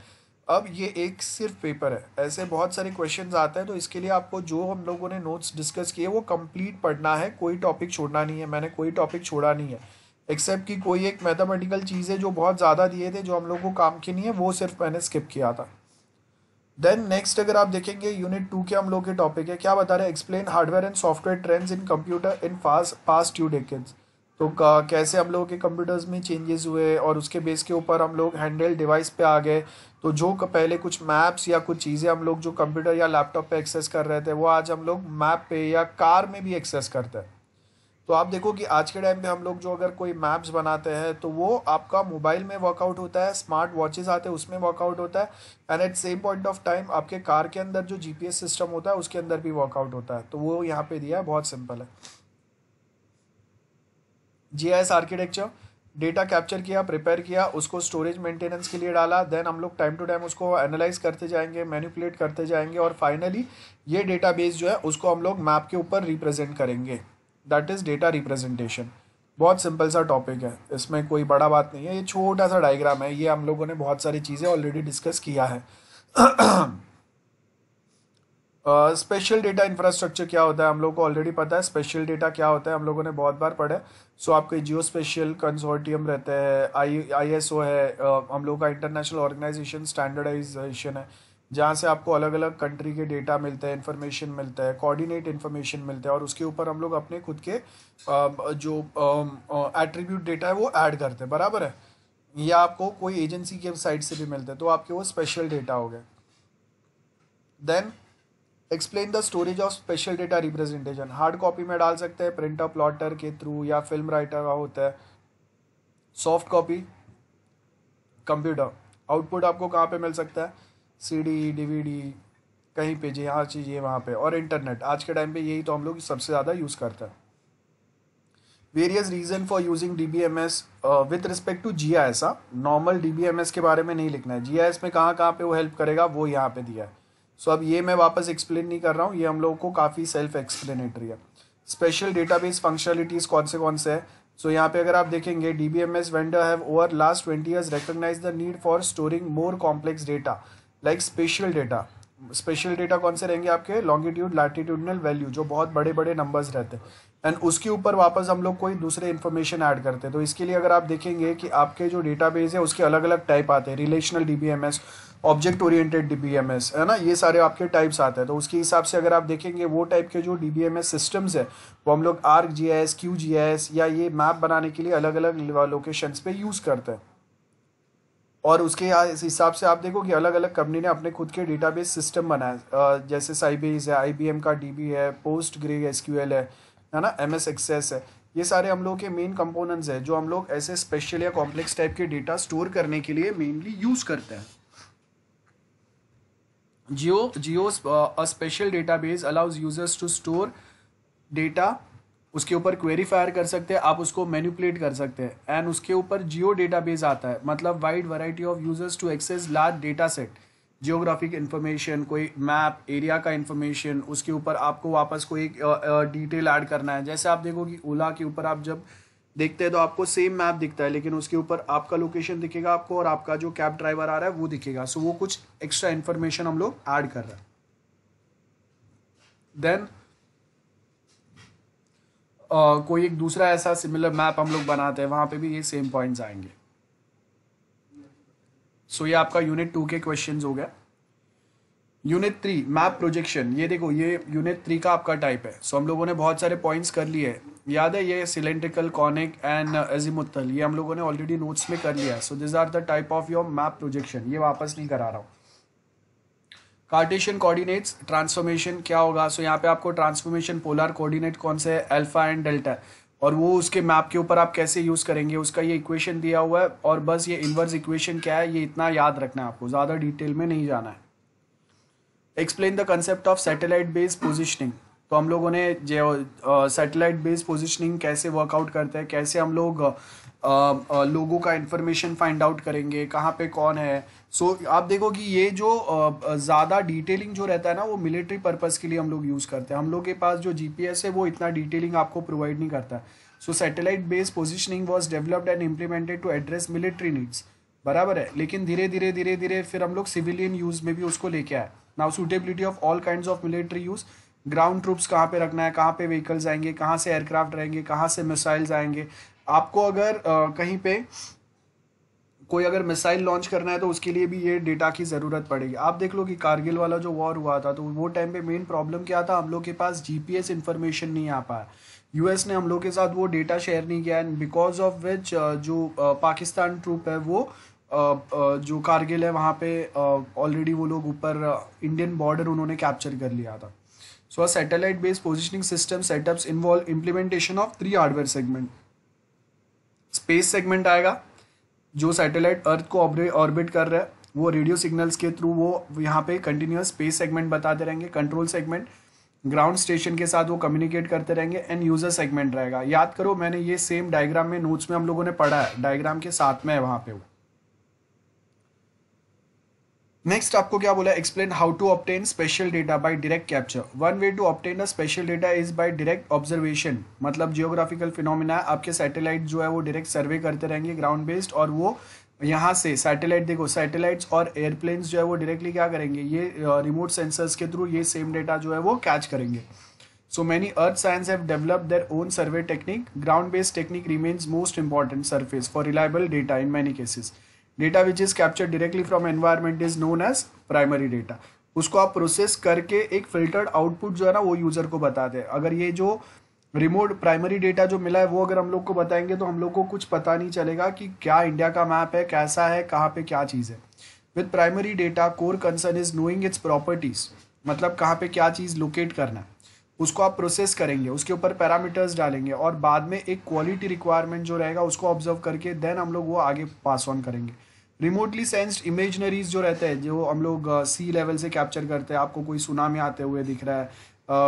अब ये एक सिर्फ पेपर है, ऐसे बहुत सारे क्वेश्चंस आते हैं, तो इसके लिए आपको जो हम लोगों ने नोट्स डिस्कस किए वो कंप्लीट पढ़ना है, कोई टॉपिक छोड़ना नहीं है। मैंने कोई टॉपिक छोड़ा नहीं है, एक्सेप्ट कि कोई एक मैथमेटिकल चीज़ है जो बहुत ज़्यादा दिए थे जो हम लोग को काम की नहीं है, वो सिर्फ मैंने स्किप किया था। देन नेक्स्ट अगर आप देखेंगे यूनिट 2 के हम लोग के टॉपिक है, क्या बता रहे हैं, explain hardware and software trends in computer in past 2 decades. तो कैसे हम लोगों के कंप्यूटर्स में चेंजेस हुए और उसके बेस के ऊपर हम लोग हैंडल डिवाइस पे आ गए। तो जो पहले कुछ मैप्स या कुछ चीज़ें हम लोग जो कंप्यूटर या लैपटॉप पे एक्सेस कर रहे थे, वो आज हम लोग मैप पे या कार में भी एक्सेस करते हैं। तो आप देखो कि आज के टाइम पे हम लोग जो अगर कोई मैप्स बनाते हैं तो वो आपका मोबाइल में वर्कआउट होता है, स्मार्ट वॉचेस आते हैं उसमें वर्कआउट होता है, and at same point of time आपके कार के अंदर जो जीपीएस सिस्टम होता है उसके अंदर भी वर्कआउट होता है। तो वो यहाँ पे दिया है, बहुत सिंपल है। जीआईएस आर्किटेक्चर, डेटा कैप्चर किया, प्रिपेयर किया, उसको स्टोरेज मेंटेनेंस के लिए डाला, देन हम लोग टाइम टू टाइम उसको एनालाइज करते जाएंगे, मैनिपुलेट करते जाएंगे, और फाइनली ये डेटाबेस जो है उसको हम लोग मैप के ऊपर रिप्रेजेंट करेंगे, दैट इज डेटा रिप्रेजेंटेशन। बहुत सिंपल सा टॉपिक है, इसमें कोई बड़ा बात नहीं है, ये छोटा सा डायग्राम है, ये हम लोगों ने बहुत सारी चीज़ें ऑलरेडी डिस्कस किया है। स्पेशल डेटा इंफ्रास्ट्रक्चर क्या होता है हम लोग को ऑलरेडी पता है, स्पेशल डेटा क्या होता है हम लोगों ने बहुत बार पढ़ा है। सो आपके जियो स्पेशल कंसोर्टियम रहते हैं, ISO है, हम लोग का इंटरनेशनल ऑर्गेनाइजेशन स्टैंडर्डाइजेशन है, जहाँ से आपको अलग अलग कंट्री के डेटा मिलते हैं, इन्फॉर्मेशन मिलता है, कोऑर्डिनेट इन्फॉर्मेशन मिलता है, और उसके ऊपर हम लोग अपने खुद के जो एट्रीब्यूट डेटा है वो ऐड करते हैं, बराबर है। या आपको कोई एजेंसी के साइड से भी मिलते हैं, तो आपके वो स्पेशल डेटा हो गए। Then explain the storage of spatial data representation, hard copy में डाल सकते हैं प्रिंटर प्लॉटर के थ्रू, या फिल्म राइटर का होता है। सॉफ्ट कॉपी कंप्यूटर, आउटपुट आपको कहाँ पे मिल सकता है, CD DVD कहीं पे, जहाँ चाहिए वहाँ पे, और इंटरनेट, आज के टाइम पे यही तो हम लोग सबसे ज़्यादा यूज़ करते हैं। Various reason for using DBMS with respect to GIS। Normal DBMS के बारे में नहीं लिखना है, GIS में कहाँ कहाँ पे वो हेल्प करेगा वो यहाँ पे दिया है। सो अब ये मैं वापस एक्सप्लेन नहीं कर रहा हूँ, ये हम लोगों को काफ़ी सेल्फ एक्सप्लेनेटरी है। स्पेशल डेटाबेस फंक्शनलिटीज़ कौन से है, सो यहाँ पे अगर आप देखेंगे, DBMS vendor have over last 20 years recognise the need for storing more complex data like spatial data. Spatial data कौन से रहेंगे आपके, लॉन्गिट्यूड लैटिट्यूडनल वैल्यू, जो बहुत बड़े बड़े नंबर्स रहते हैं, एंड उसके ऊपर वापस हम लोग कोई दूसरे इन्फॉर्मेशन ऐड करते हैं। तो इसके लिए अगर आप देखेंगे कि आपके जो डेटाबेस है उसके अलग अलग टाइप आते हैं, relational DBMS, object oriented DBMS, है ना, ये सारे आपके टाइप्स आते हैं। तो उसके हिसाब से अगर आप देखेंगे वो टाइप के जो DBMS सिस्टम्स है वो हम लोग ArcGIS, QGIS या ये मैप बनाने के लिए अलग अलग लोकेशंस पे यूज़ करते हैं। और उसके हिसाब से आप देखो कि अलग अलग कंपनी ने अपने खुद के डेटाबेस सिस्टम बनाए, जैसे साइबेस है, IBM का DB है, PostgreSQL है ना, MS Access है, ये सारे हम लोग के मेन कंपोनेंट्स है जो हम लोग ऐसे स्पेशल या कॉम्प्लेक्स टाइप के डेटा स्टोर करने के लिए मेनली यूज करते हैं। Geo a spatial database allows users to store data, उसके ऊपर क्वेरी फायर कर सकते हैं, आप उसको मैनिपुलेट कर सकते हैं, एंड उसके ऊपर जियो डेटाबेस आता है, मतलब wide variety of users to access large data set, geographic information, कोई मैप एरिया का इन्फॉर्मेशन, उसके ऊपर आपको वापस कोई एक डिटेल ऐड करना है। जैसे आप देखो कि ओला के ऊपर आप जब देखते हैं तो आपको सेम मैप दिखता है, लेकिन उसके ऊपर आपका लोकेशन दिखेगा आपको, और आपका जो कैब ड्राइवर आ रहा है वो दिखेगा। सो वो कुछ एक्स्ट्रा इन्फॉर्मेशन हम लोग ऐड कर रहे हैं। देन कोई एक दूसरा ऐसा सिमिलर मैप हम लोग बनाते हैं, वहां पे भी ये सेम पॉइंट्स आएंगे। सो ये आपका यूनिट 2 के क्वेश्चंस हो गया। यूनिट 3 मैप प्रोजेक्शन, ये देखो ये यूनिट 3 का आपका टाइप है। सो हम लोगों ने बहुत सारे पॉइंट्स कर लिए हैं, याद है, ये सिलेंड्रिकल, कॉनिक एंड अजीमुथल, ये हम लोगों ने ऑलरेडी नोट्स में कर लिया है। So this are the type of your map projection, ये वापस नहीं करा रहा हूँ। कार्टेशियन कोऑर्डिनेट्स ट्रांसफॉर्मेशन क्या होगा, सो यहाँ पे आपको ट्रांसफॉर्मेशन पोलर कोऑर्डिनेट कौन से है, अल्फा एंड डेल्टा, और वो उसके मैप के ऊपर आप कैसे यूज करेंगे उसका ये इक्वेशन दिया हुआ है, और बस ये इनवर्स इक्वेशन क्या है ये इतना याद रखना है आपको, ज़्यादा डिटेल में नहीं जाना है। Explain the concept of satellite based positioning, तो हम लोगों ने जो सैटेलाइट बेस्ड पोजिशनिंग कैसे वर्कआउट करते हैं, कैसे हम लोग लोगों का इन्फॉर्मेशन फाइंड आउट करेंगे, कहाँ पे कौन है। सो आप देखो कि ये जो ज़्यादा डिटेलिंग जो रहता है ना वो मिलिट्री पर्पज़ के लिए हम लोग यूज़ करते हैं। हम लोग के पास जो GPS है वो इतना डिटेलिंग आपको प्रोवाइड नहीं करता है। So satellite based positioning was developed and implemented to address military needs, बराबर है। लेकिन धीरे धीरे धीरे धीरे फिर हम लोग सिविलियन यूज में भी उसको लेके आए। Now suitability of all kinds of military use, ground troops कहाँ पे रखना है, कहाँ पे व्हीकल्स आएंगे, कहाँ से एयरक्राफ्ट रहेंगे, कहाँ से मिसाइल्स आएंगे। आपको अगर कहीं पे कोई अगर मिसाइल लॉन्च करना है तो उसके लिए भी ये डेटा की ज़रूरत पड़ेगी। आप देख लो कि कारगिल वाला जो वॉर हुआ था तो वो टाइम पे मेन प्रॉब्लम क्या था, हम लोग के पास जीपीएस इन्फॉर्मेशन नहीं आ पाया। यूएस ने हम लोग के साथ वो डेटा शेयर नहीं किया, एंड बिकॉज ऑफ विच जो पाकिस्तान ट्रूप है वो जो कारगिल है वहाँ पे ऑलरेडी वो लोग ऊपर इंडियन बॉर्डर उन्होंने कैप्चर कर लिया था। So a satellite based positioning system setups involve implementation of 3 hardware segment. Space segment आएगा, जो सैटेलाइट अर्थ को ऑर्बिट कर रहा है वो रेडियो सिग्नल्स के थ्रू वो यहाँ पे कंटिन्यूस स्पेस सेगमेंट बताते रहेंगे। कंट्रोल सेगमेंट ग्राउंड स्टेशन के साथ वो कम्युनिकेट करते रहेंगे। एंड यूजर सेगमेंट रहेगा। याद करो मैंने ये सेम डायग्राम में नोट्स में हम लोगों ने पढ़ा है, डायग्राम के साथ में है वहां पे वो। नेक्स्ट आपको क्या बोला, explain how to obtain spatial data by direct capture. One way to obtain a spatial data is by direct observation. मतलब जियोग्राफिकल फिनोमिना, आपके सैटेलाइट जो है वो डायरेक्ट सर्वे करते रहेंगे ग्राउंड बेस्ड, और वो यहाँ से सैटेलाइट, देखो सैटेलाइट्स और एयरप्लेन्स जो है वो डायरेक्टली क्या करेंगे, ये रिमोट सेंसर्स के थ्रू ये सेम डेटा जो है वो कैच करेंगे। So many earth science have developed their own survey technique. Ground based technique remains most important surface for reliable data in many cases. Data which is captured directly from environment is known as primary data. उसको आप प्रोसेस करके एक फिल्टर्ड आउटपुट जो है ना वो यूजर को बताते हैं। अगर ये जो रिमोट प्राइमरी डेटा जो मिला है वो अगर हम लोग को बताएंगे तो हम लोग को कुछ पता नहीं चलेगा कि क्या इंडिया का मैप है, कैसा है, कहाँ पे क्या चीज़ है। With primary data core concern is knowing its properties, मतलब कहाँ पे क्या चीज़ लोकेट करना है। उसको आप प्रोसेस करेंगे, उसके ऊपर पैरामीटर्स डालेंगे, और बाद में एक क्वालिटी रिक्वायरमेंट जो रहेगा उसको ऑब्जर्व करके देन हम लोग वो आगे पास ऑन करेंगे। रिमोटली सेंस्ड इमेजनरीज जो रहते हैं, जो हम लोग सी लेवल से कैप्चर करते हैं, आपको कोई सुनामी आते हुए दिख रहा है,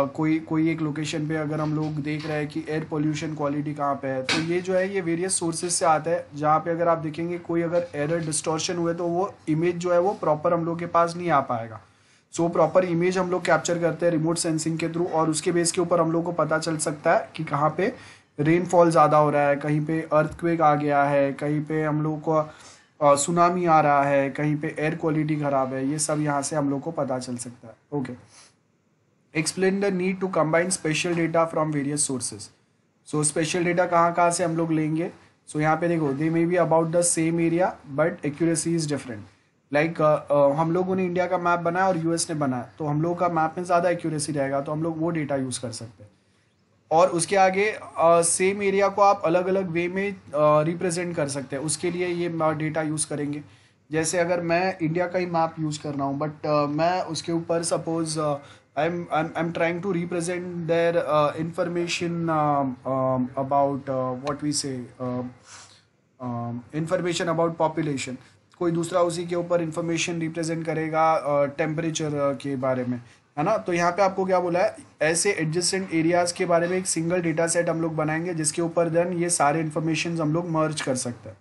कोई एक लोकेशन पे अगर हम लोग देख रहे हैं कि एयर पोल्यूशन क्वालिटी कहाँ पे है, तो ये जो है ये वेरियस सोर्सेज से आता है। जहाँ पे अगर आप देखेंगे कोई अगर एरर डिस्टॉर्शन हुए तो वो इमेज जो है वो प्रॉपर हम लोग के पास नहीं आ पाएगा। सो प्रॉपर इमेज हम लोग कैप्चर करते हैं रिमोट सेंसिंग के थ्रू, और उसके बेस के ऊपर हम लोग को पता चल सकता है कि कहाँ पे रेनफॉल ज़्यादा हो रहा है, कहीं पे अर्थक्वेक आ गया है, कहीं पे हम लोग को सुनामी आ रहा है, कहीं पे एयर क्वालिटी ख़राब है। ये सब यहाँ से हम लोग को पता चल सकता है। Okay, explain the need to combine spatial data from various sources. So spatial data कहाँ कहाँ से हम लोग लेंगे। सो यहाँ पे देखो, they may be about the same area but accuracy is different. Like हम लोगों ने इंडिया का मैप बनाया और यूएस ने बनाया, तो हम लोग का मैप में ज़्यादा एक्यूरेसी रहेगा, तो हम लोग वो डेटा यूज़ कर सकते हैं। और उसके आगे सेम एरिया को आप अलग अलग वे में रिप्रेजेंट कर सकते हैं, उसके लिए ये डेटा यूज़ करेंगे। जैसे अगर मैं इंडिया का ही मैप यूज़ कर रहा हूँ बट मैं उसके ऊपर suppose I'm trying to represent their information about what we say information about population। कोई दूसरा उसी के ऊपर इंफॉर्मेशन रिप्रेजेंट करेगा टेम्परेचर के बारे में, है ना। तो यहाँ पे आपको क्या बोला है, ऐसे एडजेसेंट एरियाज के बारे में एक सिंगल डेटा सेट हम लोग बनाएंगे जिसके ऊपर देन ये सारे इन्फॉर्मेशन हम लोग मर्ज कर सकते हैं।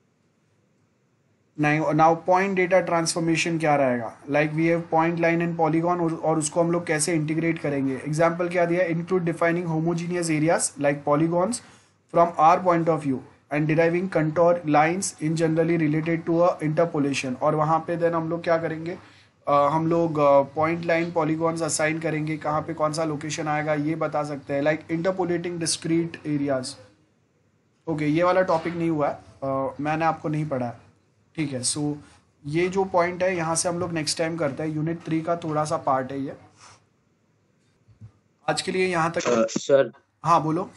नाउ पॉइंट डेटा ट्रांसफॉर्मेशन क्या रहेगा, like we have point, line and polygon, और उसको हम लोग कैसे इंटीग्रेट करेंगे। एग्जांपल क्या दिया, include defining homogeneous areas like polygons from our point of view and deriving contour lines in generally related to a interpolation. और वहाँ पे देन हम लोग क्या करेंगे, हम लोग पॉइंट, लाइन, पॉलीगॉन्स असाइन करेंगे, कहाँ पे कौन सा लोकेशन आएगा ये बता सकते हैं, like interpolating discrete areas. Okay, ये वाला टॉपिक नहीं हुआ है, मैंने आपको नहीं पढ़ा है, ठीक है। सो ये जो पॉइंट है यहाँ से हम लोग नेक्स्ट टाइम करते हैं, यूनिट 3 का थोड़ा सा पार्ट है ये। आज के लिए यहाँ तक। सर, हाँ बोलो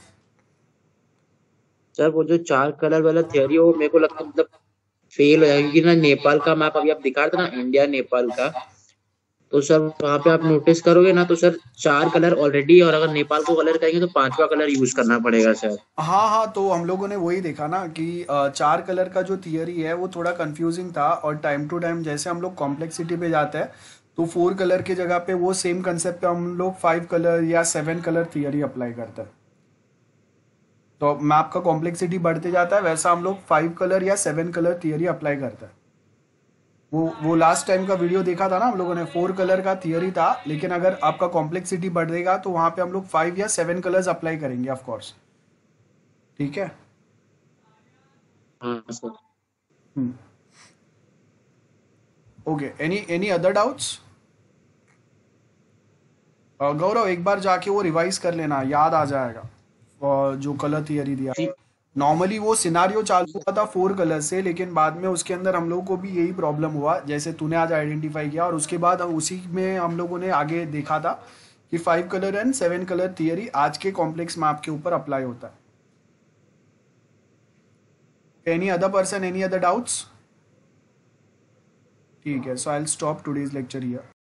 सर वो जो 4 कलर वाला थियरी है वो मेरे को लगता है मतलब फेल हो जाएगा, क्योंकि ना नेपाल का मैप अभी आप दिखा रहे थे ना, इंडिया नेपाल का, तो सर वहाँ पे आप नोटिस करोगे ना तो सर 4 कलर ऑलरेडी, और अगर नेपाल को कलर करेंगे तो 5वां कलर यूज करना पड़ेगा सर। हाँ हाँ, तो हम लोगों ने वही देखा ना कि 4 कलर का जो थियरी है वो थोड़ा कंफ्यूजिंग था, और टाइम टू टाइम जैसे हम लोग कॉम्प्लेक्सिटी पे जाते हैं तो 4 कलर की जगह पे वो सेम कंसेप्ट पे हम लोग 5 कलर या 7 कलर थियरी अप्लाई करते हैं। तो मैप का कॉम्प्लेक्सिटी बढ़ते जाता है, वैसा हम लोग 5 कलर या 7 कलर थियरी अप्लाई करते हैं। वो लास्ट टाइम का वीडियो देखा था ना हम लोगों ने, 4 कलर का थियरी था, लेकिन अगर आपका कॉम्प्लेक्सिटी बढ़ेगा तो वहां पे हम लोग 5 या 7 कलर्स अप्लाई करेंगे ऑफ कोर्स, ठीक है। हाँ sir. Okay, any other doubts? Gaurav एक बार जाके वो रिवाइज कर लेना, याद आ जाएगा जो कलर थियरी दिया। नॉर्मली वो सिनारियो चालू हुआ था 4 कलर से, लेकिन बाद में उसके अंदर हम लोगों को भी यही प्रॉब्लम हुआ जैसे तूने आज आइडेंटिफाई किया, और उसके बाद उसी में हम लोगों ने आगे देखा था कि 5 कलर एंड 7 कलर थियरी आज के कॉम्प्लेक्स मैप के ऊपर अप्लाई होता है। Any other person, any other doubts? ठीक है, so I will stop today's lecture here.